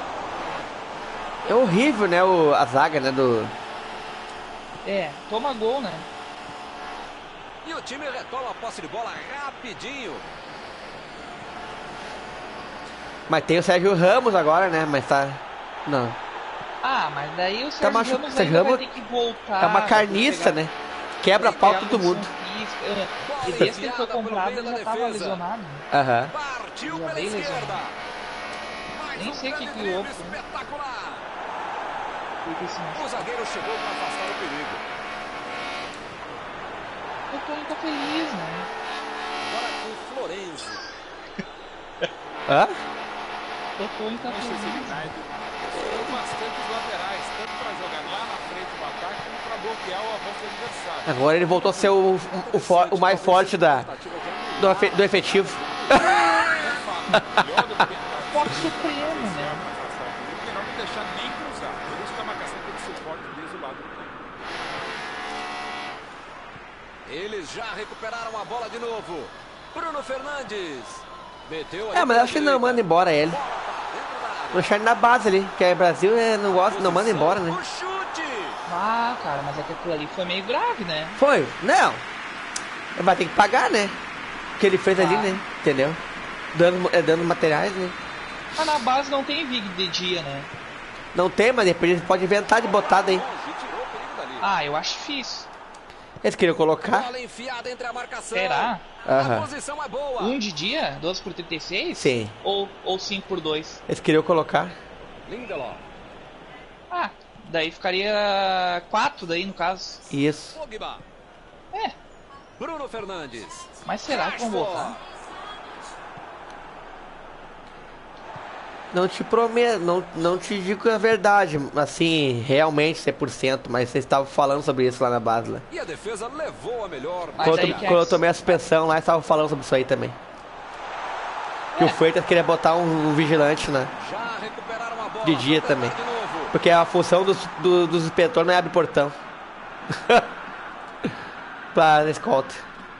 [SPEAKER 1] É horrível, né, o, a zaga, né, do...
[SPEAKER 5] É, toma gol, né?
[SPEAKER 2] E o time retoma a posse de bola rapidinho.
[SPEAKER 1] Mas tem o Sérgio Ramos agora, né, mas tá... Não.
[SPEAKER 5] Ah, mas daí o
[SPEAKER 1] Tá
[SPEAKER 5] Sérgio
[SPEAKER 1] machu...
[SPEAKER 5] Ramos
[SPEAKER 1] Sérgio
[SPEAKER 5] ainda vai
[SPEAKER 1] Ramos
[SPEAKER 5] ter que voltar.
[SPEAKER 1] é uma
[SPEAKER 5] vai
[SPEAKER 1] carniça,
[SPEAKER 5] pegar-
[SPEAKER 1] né? Quebra a pau
[SPEAKER 5] pegar
[SPEAKER 1] todo mundo.
[SPEAKER 5] posição física. E desde que ele foi comprado, ele já tava lesionado.
[SPEAKER 1] Aham.
[SPEAKER 2] Partiu
[SPEAKER 5] Já
[SPEAKER 2] pela
[SPEAKER 5] bem
[SPEAKER 2] esquerda.
[SPEAKER 5] lesionado.
[SPEAKER 2] Mais
[SPEAKER 5] Nem
[SPEAKER 2] um
[SPEAKER 5] sei o que
[SPEAKER 2] grande
[SPEAKER 5] que houve,
[SPEAKER 2] drible
[SPEAKER 5] né?
[SPEAKER 2] espetacular.
[SPEAKER 5] Porque se machucou.
[SPEAKER 2] O zagueiro chegou para afastar o perigo.
[SPEAKER 5] O Tony tá feliz, né?
[SPEAKER 2] Agora com o Florenzi.
[SPEAKER 1] Hã?
[SPEAKER 5] O Tony tá
[SPEAKER 3] Manchester
[SPEAKER 5] feliz.
[SPEAKER 3] United tem bastante os laterais, tanto para jogar lá na frente do ataque como para bloquear o avanço do adversário.
[SPEAKER 1] Agora ele voltou a ser o, o, for- o mais forte da, do, efe- do efetivo.
[SPEAKER 3] É fato, melhor do que tentar
[SPEAKER 5] Forte supremo, né?
[SPEAKER 3] afastar o perigo, melhor não deixar nem cruzar. Por isso que a marcação tem que ser forte desde o lado do campo.
[SPEAKER 2] Eles já recuperaram a bola de novo. Bruno Fernandes. Meteu ali
[SPEAKER 1] É, mas
[SPEAKER 2] pela
[SPEAKER 1] acho que não
[SPEAKER 2] direita.
[SPEAKER 1] manda embora ele.
[SPEAKER 2] Bola pra dentro da área.
[SPEAKER 1] Vou deixar ele na base ali, que é Brasil, é, não gosta, não manda embora, né?
[SPEAKER 2] O chute.
[SPEAKER 5] Ah, cara, mas é que aquilo ali foi meio grave, né?
[SPEAKER 1] Foi? Não. Ele vai ter que pagar, né? O que ele fez ali, né? Entendeu? Dando, é, dando materiais, né?
[SPEAKER 5] Mas na base não tem vídeo de dia, né?
[SPEAKER 1] Não tem, mas depois ele pode inventar de botar daí.
[SPEAKER 2] E tirou o perigo dali.
[SPEAKER 5] Ah, eu acho difícil.
[SPEAKER 1] Eles queriam colocar?
[SPEAKER 2] Bola enfiada entre a marcação.
[SPEAKER 5] Será?
[SPEAKER 2] A
[SPEAKER 1] Aham.
[SPEAKER 2] posição é boa.
[SPEAKER 5] Um de dia? doze por trinta e seis?
[SPEAKER 1] Sim.
[SPEAKER 5] Ou, ou cinco por dois?
[SPEAKER 1] Eles queriam colocar?
[SPEAKER 2] Lindelof.
[SPEAKER 5] Ah, daí ficaria quatro daí no caso.
[SPEAKER 1] Isso.
[SPEAKER 2] Pogba.
[SPEAKER 5] É,
[SPEAKER 2] Bruno Fernandes.
[SPEAKER 5] mas será que vão voltar?
[SPEAKER 1] Não te prometo, não, não te digo a verdade, assim, realmente cem por cento, mas vocês estavam falando sobre isso lá na base. Lá.
[SPEAKER 2] E a defesa levou a melhor.
[SPEAKER 5] Mas
[SPEAKER 1] Quando,
[SPEAKER 5] aí
[SPEAKER 1] eu-
[SPEAKER 5] que é-
[SPEAKER 1] quando eu tomei a suspensão lá, eles estavam falando sobre isso aí também. Que o Freitas queria botar um, um vigilante, né?
[SPEAKER 2] Já recuperaram a bola.
[SPEAKER 1] De dia
[SPEAKER 2] Vou
[SPEAKER 1] também.
[SPEAKER 2] tentar de novo.
[SPEAKER 1] Porque a função dos, do, dos inspetores não é abrir portão. Pra escolta.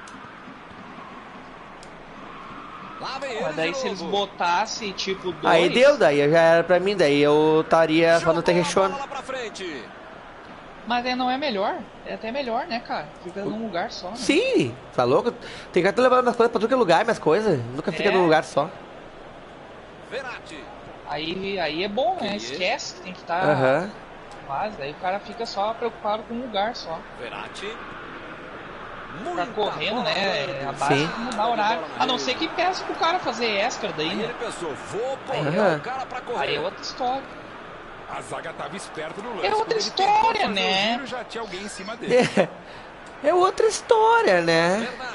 [SPEAKER 2] Lá vem
[SPEAKER 5] Mas
[SPEAKER 2] ele
[SPEAKER 5] daí
[SPEAKER 2] de
[SPEAKER 5] se eles
[SPEAKER 2] novo.
[SPEAKER 5] botassem tipo dois...
[SPEAKER 1] Aí deu, daí já era pra mim, daí eu estaria
[SPEAKER 2] Jogou
[SPEAKER 1] falando ter
[SPEAKER 2] a
[SPEAKER 1] rechona.
[SPEAKER 2] bola lá pra frente.
[SPEAKER 5] Mas aí não é melhor? É até melhor, né, cara? Fica num lugar só, né?
[SPEAKER 1] Sim, tá louco? Tem que estar levando as coisas pra tudo que é lugar, minhas coisas. Nunca fica
[SPEAKER 5] É.
[SPEAKER 1] num lugar só.
[SPEAKER 2] Verratti.
[SPEAKER 5] Aí, aí é bom, né? Esquece que tem que estar...
[SPEAKER 1] Aham.
[SPEAKER 5] Mas daí o cara fica só preocupado com um lugar só.
[SPEAKER 2] Verratti.
[SPEAKER 5] Ficar
[SPEAKER 2] Muita
[SPEAKER 5] correndo,
[SPEAKER 2] bola
[SPEAKER 5] né?
[SPEAKER 2] rolando.
[SPEAKER 5] A base
[SPEAKER 1] Sim.
[SPEAKER 5] tem que mudar o horário. A não ser que peça pro cara fazer extra daí,
[SPEAKER 2] Aí
[SPEAKER 5] né?
[SPEAKER 2] ele pensou, vou pôr
[SPEAKER 1] Aham.
[SPEAKER 2] o cara pra correr.
[SPEAKER 5] Aí é outra história.
[SPEAKER 3] A zaga tava esperta no lance.
[SPEAKER 5] É outra
[SPEAKER 3] Quando ele tentou
[SPEAKER 5] história,
[SPEAKER 3] fazer o
[SPEAKER 5] né?
[SPEAKER 3] giro, já tinha alguém em cima dele.
[SPEAKER 1] É, é outra história, né?
[SPEAKER 2] Bernard.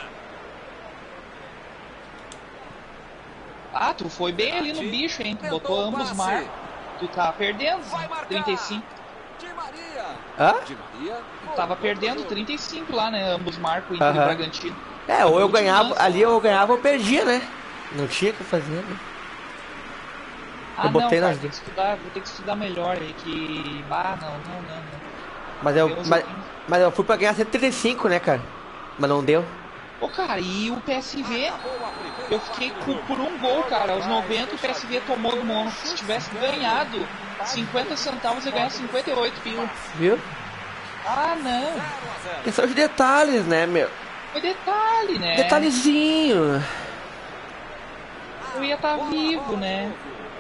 [SPEAKER 5] Ah, tu foi bem ali no bicho, hein? Tu
[SPEAKER 2] Tentou
[SPEAKER 5] botou
[SPEAKER 2] o
[SPEAKER 5] ambos
[SPEAKER 2] passe.
[SPEAKER 5] marcos. Tu tá perdendo.
[SPEAKER 2] Vai marcar.
[SPEAKER 5] trinta e cinco.
[SPEAKER 2] Di Maria.
[SPEAKER 1] Hã?
[SPEAKER 2] Di Maria.
[SPEAKER 5] Tava perdendo trinta e cinco lá, né? Ambos marcam, Inter e
[SPEAKER 1] Aham.
[SPEAKER 5] Bragantino.
[SPEAKER 1] É, ou eu
[SPEAKER 5] Último
[SPEAKER 1] ganhava,
[SPEAKER 5] lance.
[SPEAKER 1] ali ou eu ganhava ou eu perdia, né? Não tinha o que fazer, né?
[SPEAKER 5] Ah,
[SPEAKER 1] Eu botei
[SPEAKER 5] não, cara,
[SPEAKER 1] nas
[SPEAKER 5] tem que estudar, vou ter que estudar melhor aí, que... Ah, não, não, não, não.
[SPEAKER 1] Mas eu,
[SPEAKER 5] Tem um
[SPEAKER 1] mas,
[SPEAKER 5] joguinho.
[SPEAKER 1] mas eu fui pra ganhar cento e trinta e cinco, né, cara? Mas não deu.
[SPEAKER 5] Pô, cara, e o P S V, eu fiquei com, por um gol, cara, aos noventa o P S V tomou do Mônaco. Se tivesse ganhado cinquenta centavos, eu ia ganhar cinquenta e oito pila.
[SPEAKER 1] Viu?
[SPEAKER 5] Ah, não.
[SPEAKER 1] Questão de detalhes, né, meu?
[SPEAKER 5] Foi detalhe, né?
[SPEAKER 1] Detalhezinho.
[SPEAKER 5] Eu ia estar vivo, né?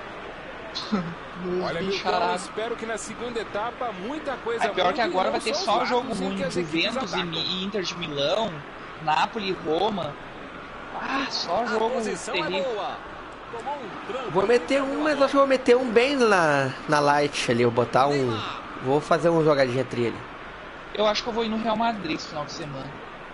[SPEAKER 3] Olha, Milton, eu espero que na segunda etapa muita coisa
[SPEAKER 5] É pior
[SPEAKER 3] mude
[SPEAKER 5] que
[SPEAKER 3] e
[SPEAKER 5] agora
[SPEAKER 3] não
[SPEAKER 5] vai ter
[SPEAKER 3] só os
[SPEAKER 5] só
[SPEAKER 3] lados
[SPEAKER 5] jogo
[SPEAKER 3] em
[SPEAKER 5] ruim.
[SPEAKER 3] que as equipes
[SPEAKER 5] Juventus e
[SPEAKER 3] atacam.
[SPEAKER 5] Mi- Inter de Milão, Napoli e Roma. Ah, só jogo terrível.
[SPEAKER 1] Vou meter um, mas acho que vou meter um bem na, na light ali. Vou botar um. Vou fazer uma jogadinha entre ele.
[SPEAKER 5] Eu acho que eu vou ir no Real Madrid esse final de semana.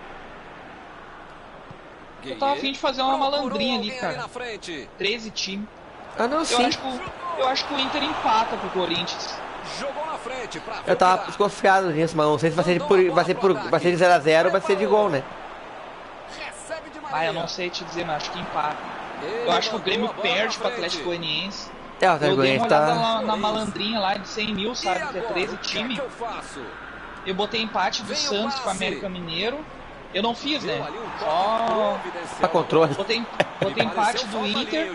[SPEAKER 5] Eu tava a fim de fazer uma malandrinha ali, cara. treze times.
[SPEAKER 1] Ah, não,
[SPEAKER 5] Eu
[SPEAKER 1] sim.
[SPEAKER 5] acho, que o, eu acho que o Inter empata pro Corinthians.
[SPEAKER 2] Jogou na frente pra
[SPEAKER 1] Eu tava desconfiado nisso, mas não sei se vai ser por, vai ser por, vai ser de zero a zero ou vai ser de gol, né?
[SPEAKER 5] Ah, eu não sei te dizer, mas acho que empata. Eu acho que o Grêmio perde pro Atlético Goianiense.
[SPEAKER 1] É, o
[SPEAKER 5] Eu
[SPEAKER 1] Atlético
[SPEAKER 5] dei uma
[SPEAKER 1] Goianiense
[SPEAKER 5] olhada
[SPEAKER 1] tá.
[SPEAKER 5] na, na malandrinha lá de cem mil, sabe? Que é treze times. Eu botei empate do Santos com o América Mineiro. Eu não fiz, né? Só.
[SPEAKER 1] Pra controle.
[SPEAKER 5] Botei, botei empate do Inter.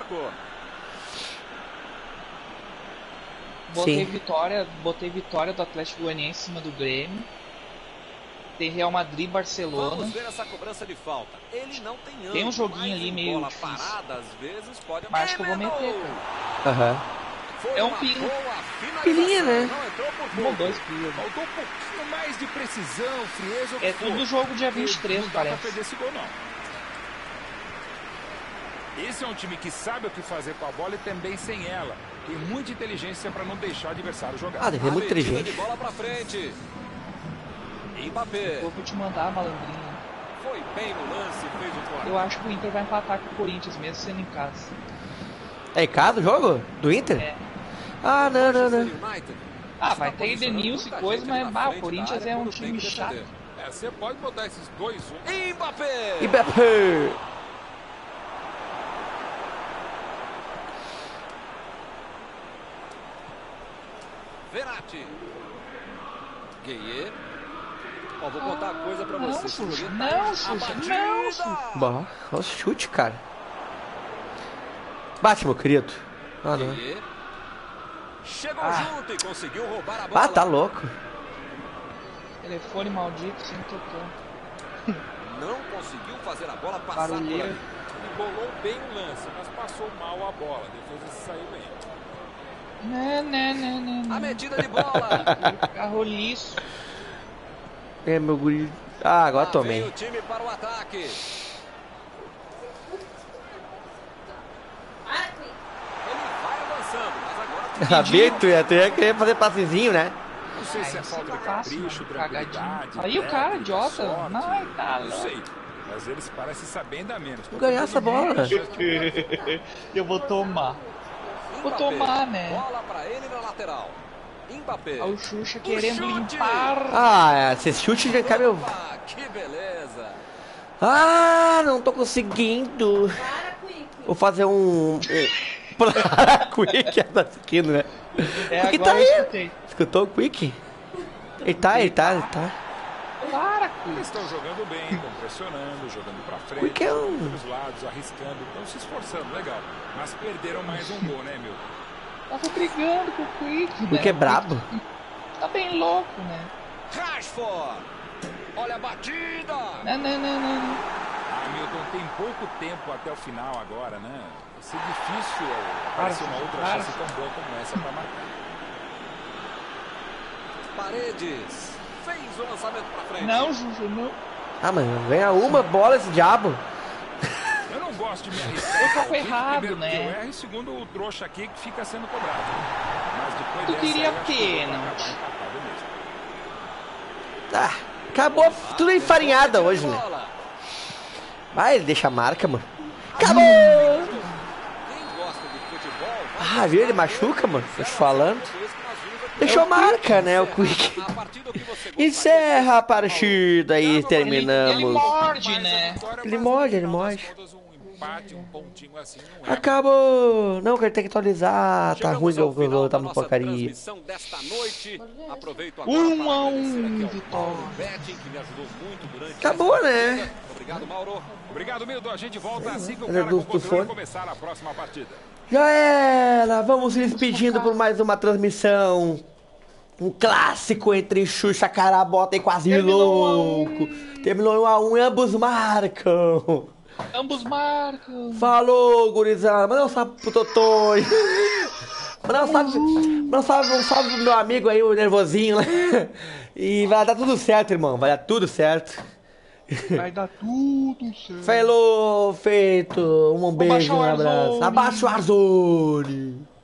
[SPEAKER 5] Botei
[SPEAKER 1] Sim.
[SPEAKER 5] vitória, botei vitória do Atlético Goianiense em cima do Grêmio. Tem Real Madrid e Barcelona.
[SPEAKER 2] Vamos ver essa cobrança de falta. Ele não tem ângulo,
[SPEAKER 5] Tem um joguinho
[SPEAKER 2] mas
[SPEAKER 5] ali
[SPEAKER 2] em
[SPEAKER 5] meio
[SPEAKER 2] bola
[SPEAKER 5] difícil.
[SPEAKER 2] parada, às vezes pode...
[SPEAKER 5] Mas acho que eu vou meter, cara.
[SPEAKER 1] Aham.
[SPEAKER 2] Foi
[SPEAKER 5] É um
[SPEAKER 2] uma
[SPEAKER 5] pino.
[SPEAKER 2] boa finalização.
[SPEAKER 1] Pilinha, né?
[SPEAKER 2] Não entrou por
[SPEAKER 5] Um ou
[SPEAKER 2] pouco.
[SPEAKER 5] dois pilos.
[SPEAKER 3] Faltou um pouquinho mais de precisão, frieza. o que
[SPEAKER 5] É
[SPEAKER 3] for.
[SPEAKER 5] tudo jogo dia vinte e três,
[SPEAKER 3] Não dá pra
[SPEAKER 5] parece.
[SPEAKER 3] perder esse gol, não. Esse é um time que sabe o que fazer com a bola e também sem ela. Tem muita inteligência para não deixar o adversário jogar.
[SPEAKER 1] Ah, deve ser muito
[SPEAKER 2] A metida
[SPEAKER 1] inteligente.
[SPEAKER 2] de bola pra frente. Mbappé
[SPEAKER 5] Eu vou te mandar a malandrinha.
[SPEAKER 2] foi bem no lance, fez o corte.
[SPEAKER 5] Eu acho que o Inter vai empatar com o Corinthians mesmo sendo em casa.
[SPEAKER 1] É em casa o jogo? Do Inter?
[SPEAKER 5] É.
[SPEAKER 1] Ah, não, não, não.
[SPEAKER 2] United
[SPEAKER 5] Ah, vai ter Edenilson e coisa, mas bah, o Corinthians é um time chato.
[SPEAKER 3] É, você pode botar esses dois um.
[SPEAKER 2] Mbappé.
[SPEAKER 1] Mbappé.
[SPEAKER 2] Verratti. Gueye. Ó, vou contar uma coisa pra
[SPEAKER 5] Não,
[SPEAKER 2] você.
[SPEAKER 5] Xuxa, não, Xuxa, não, Xuxa.
[SPEAKER 1] Bah, olha o chute, cara. Bate, meu querido. Ah, não.
[SPEAKER 2] Gueye. Chegou
[SPEAKER 1] Ah.
[SPEAKER 2] junto e conseguiu roubar a bola.
[SPEAKER 1] Ah, tá louco.
[SPEAKER 5] Telefone maldito, sem tocando.
[SPEAKER 2] Não conseguiu fazer a bola passar por
[SPEAKER 5] Barulheiro.
[SPEAKER 2] ali.
[SPEAKER 3] Ele bolou bem o lance, mas passou mal a bola. Depois ele saiu bem.
[SPEAKER 5] Não, não, não, não,
[SPEAKER 2] A
[SPEAKER 5] não.
[SPEAKER 2] metida de bola.
[SPEAKER 5] Carro liso.
[SPEAKER 1] É, meu guri. Ah, agora
[SPEAKER 2] Lá vem
[SPEAKER 1] tomei.
[SPEAKER 2] o time para o ataque. Ele vai avançando, mas agora
[SPEAKER 1] Sabia que tu ia, tu ia querer fazer passezinho, né?
[SPEAKER 3] Não sei se é
[SPEAKER 5] Ah,
[SPEAKER 3] falta de
[SPEAKER 5] isso é fácil,
[SPEAKER 3] capricho,
[SPEAKER 5] mano, cagadinho.
[SPEAKER 3] tranquilidade.
[SPEAKER 5] Aí o cara,
[SPEAKER 3] técnica,
[SPEAKER 5] idiota.
[SPEAKER 3] sorte.
[SPEAKER 5] Ai, tá
[SPEAKER 3] Não
[SPEAKER 5] louco.
[SPEAKER 3] sei. Mas eles parecem saber ainda menos. Tô
[SPEAKER 1] Ganhar
[SPEAKER 3] perdendo
[SPEAKER 1] essa bola.
[SPEAKER 3] muita chance de-
[SPEAKER 5] Eu vou tomar. Vou
[SPEAKER 2] Mbappé.
[SPEAKER 5] tomar, né?
[SPEAKER 2] Bola para ele na lateral. Mbappé.
[SPEAKER 5] Olha o Xuxa querendo
[SPEAKER 2] chute.
[SPEAKER 5] limpar.
[SPEAKER 1] Ah, esse chute já cai meu.
[SPEAKER 2] Opa, que beleza.
[SPEAKER 1] Ah, não tô conseguindo.
[SPEAKER 9] Para, Quick.
[SPEAKER 1] Vou fazer um. um... Para, Quick, tá assistindo, né?
[SPEAKER 5] É,
[SPEAKER 1] Quick
[SPEAKER 5] agora
[SPEAKER 1] tá
[SPEAKER 5] eu
[SPEAKER 1] aí.
[SPEAKER 5] escutei.
[SPEAKER 1] Escutou o Quick? Ele tá, ele tá, ele tá.
[SPEAKER 5] Para,
[SPEAKER 3] Eles
[SPEAKER 5] Quick.
[SPEAKER 3] estão jogando bem, estão pressionando, jogando pra frente,
[SPEAKER 1] Quick é um-
[SPEAKER 3] pelos lados, arriscando, estão se esforçando, legal. Mas perderam mais um gol, né, meu?
[SPEAKER 5] Tava brigando com o Quick, né?
[SPEAKER 1] Quick é brabo.
[SPEAKER 5] Tá bem louco, né?
[SPEAKER 2] Rashford. Olha a batida.
[SPEAKER 5] Não, não, não, não, não.
[SPEAKER 3] Ah, Milton, tem pouco tempo até o final agora, né? Vai ser difícil aparecer uma outra
[SPEAKER 5] para.
[SPEAKER 3] chance tão boa como essa pra marcar.
[SPEAKER 2] Paredes. Fez o lançamento pra frente.
[SPEAKER 5] Não, Juju, não.
[SPEAKER 1] Ah, mas ganha uma bola esse diabo.
[SPEAKER 3] Eu não gosto de me arriscar.
[SPEAKER 5] Eu tô
[SPEAKER 3] Palpite,
[SPEAKER 5] errado,
[SPEAKER 3] primeiro
[SPEAKER 5] né?
[SPEAKER 3] porque eu erro, e segundo o trouxa aqui que fica sendo cobrado. Mas depois
[SPEAKER 5] Tu
[SPEAKER 3] dessa
[SPEAKER 5] queria
[SPEAKER 3] aí, eu acho que o jogo vai
[SPEAKER 5] pênalti.
[SPEAKER 3] acabar empatado mesmo.
[SPEAKER 1] Ah, acabou tudo enfarinhada hoje, né?
[SPEAKER 2] Bola.
[SPEAKER 1] Vai, ele deixa a marca, mano. Acabou!
[SPEAKER 2] Quem gosta de futebol, vai
[SPEAKER 1] Ah, viu? Ele machuca, mano. Tô te falando.
[SPEAKER 2] isso com as luvas
[SPEAKER 1] Deixou
[SPEAKER 5] É o
[SPEAKER 1] marca, né? O Quick. Encerra a partida e terminamos.
[SPEAKER 5] Ele, ele morde, né?
[SPEAKER 1] Ele morde, ele morde.
[SPEAKER 3] Um empate, um pontinho assim, não é.
[SPEAKER 1] Acabou! Não, que ele tem que atualizar. Tá ruim que eu vou tá uma porcaria.
[SPEAKER 5] Um a um, vitória.
[SPEAKER 1] Acabou, né?
[SPEAKER 3] Obrigado, Mauro. Obrigado, Milton. A gente volta assim que o
[SPEAKER 1] Era
[SPEAKER 3] cara
[SPEAKER 1] do-
[SPEAKER 3] com o
[SPEAKER 1] do
[SPEAKER 3] controle
[SPEAKER 1] fone.
[SPEAKER 3] começar a próxima partida.
[SPEAKER 1] Já era! Vamos se despedindo por mais uma transmissão. Um clássico entre Xuxa, Carabota e Quase
[SPEAKER 5] Terminou
[SPEAKER 1] Louco. Terminou em um a um e ambos marcam.
[SPEAKER 5] Ambos marcam.
[SPEAKER 1] Falou, gurizada. Manda um salve pro Totonho. Manda um salve, manda um salve, um salve pro meu amigo aí, o nervosinho. Né? E vai dar tudo certo, irmão. Vai dar tudo certo.
[SPEAKER 5] Vai dar tudo certo.
[SPEAKER 1] Falou, feito. Um beijo, um
[SPEAKER 5] o
[SPEAKER 1] abraço.
[SPEAKER 5] Warzone.
[SPEAKER 1] Abaixa o Warzone.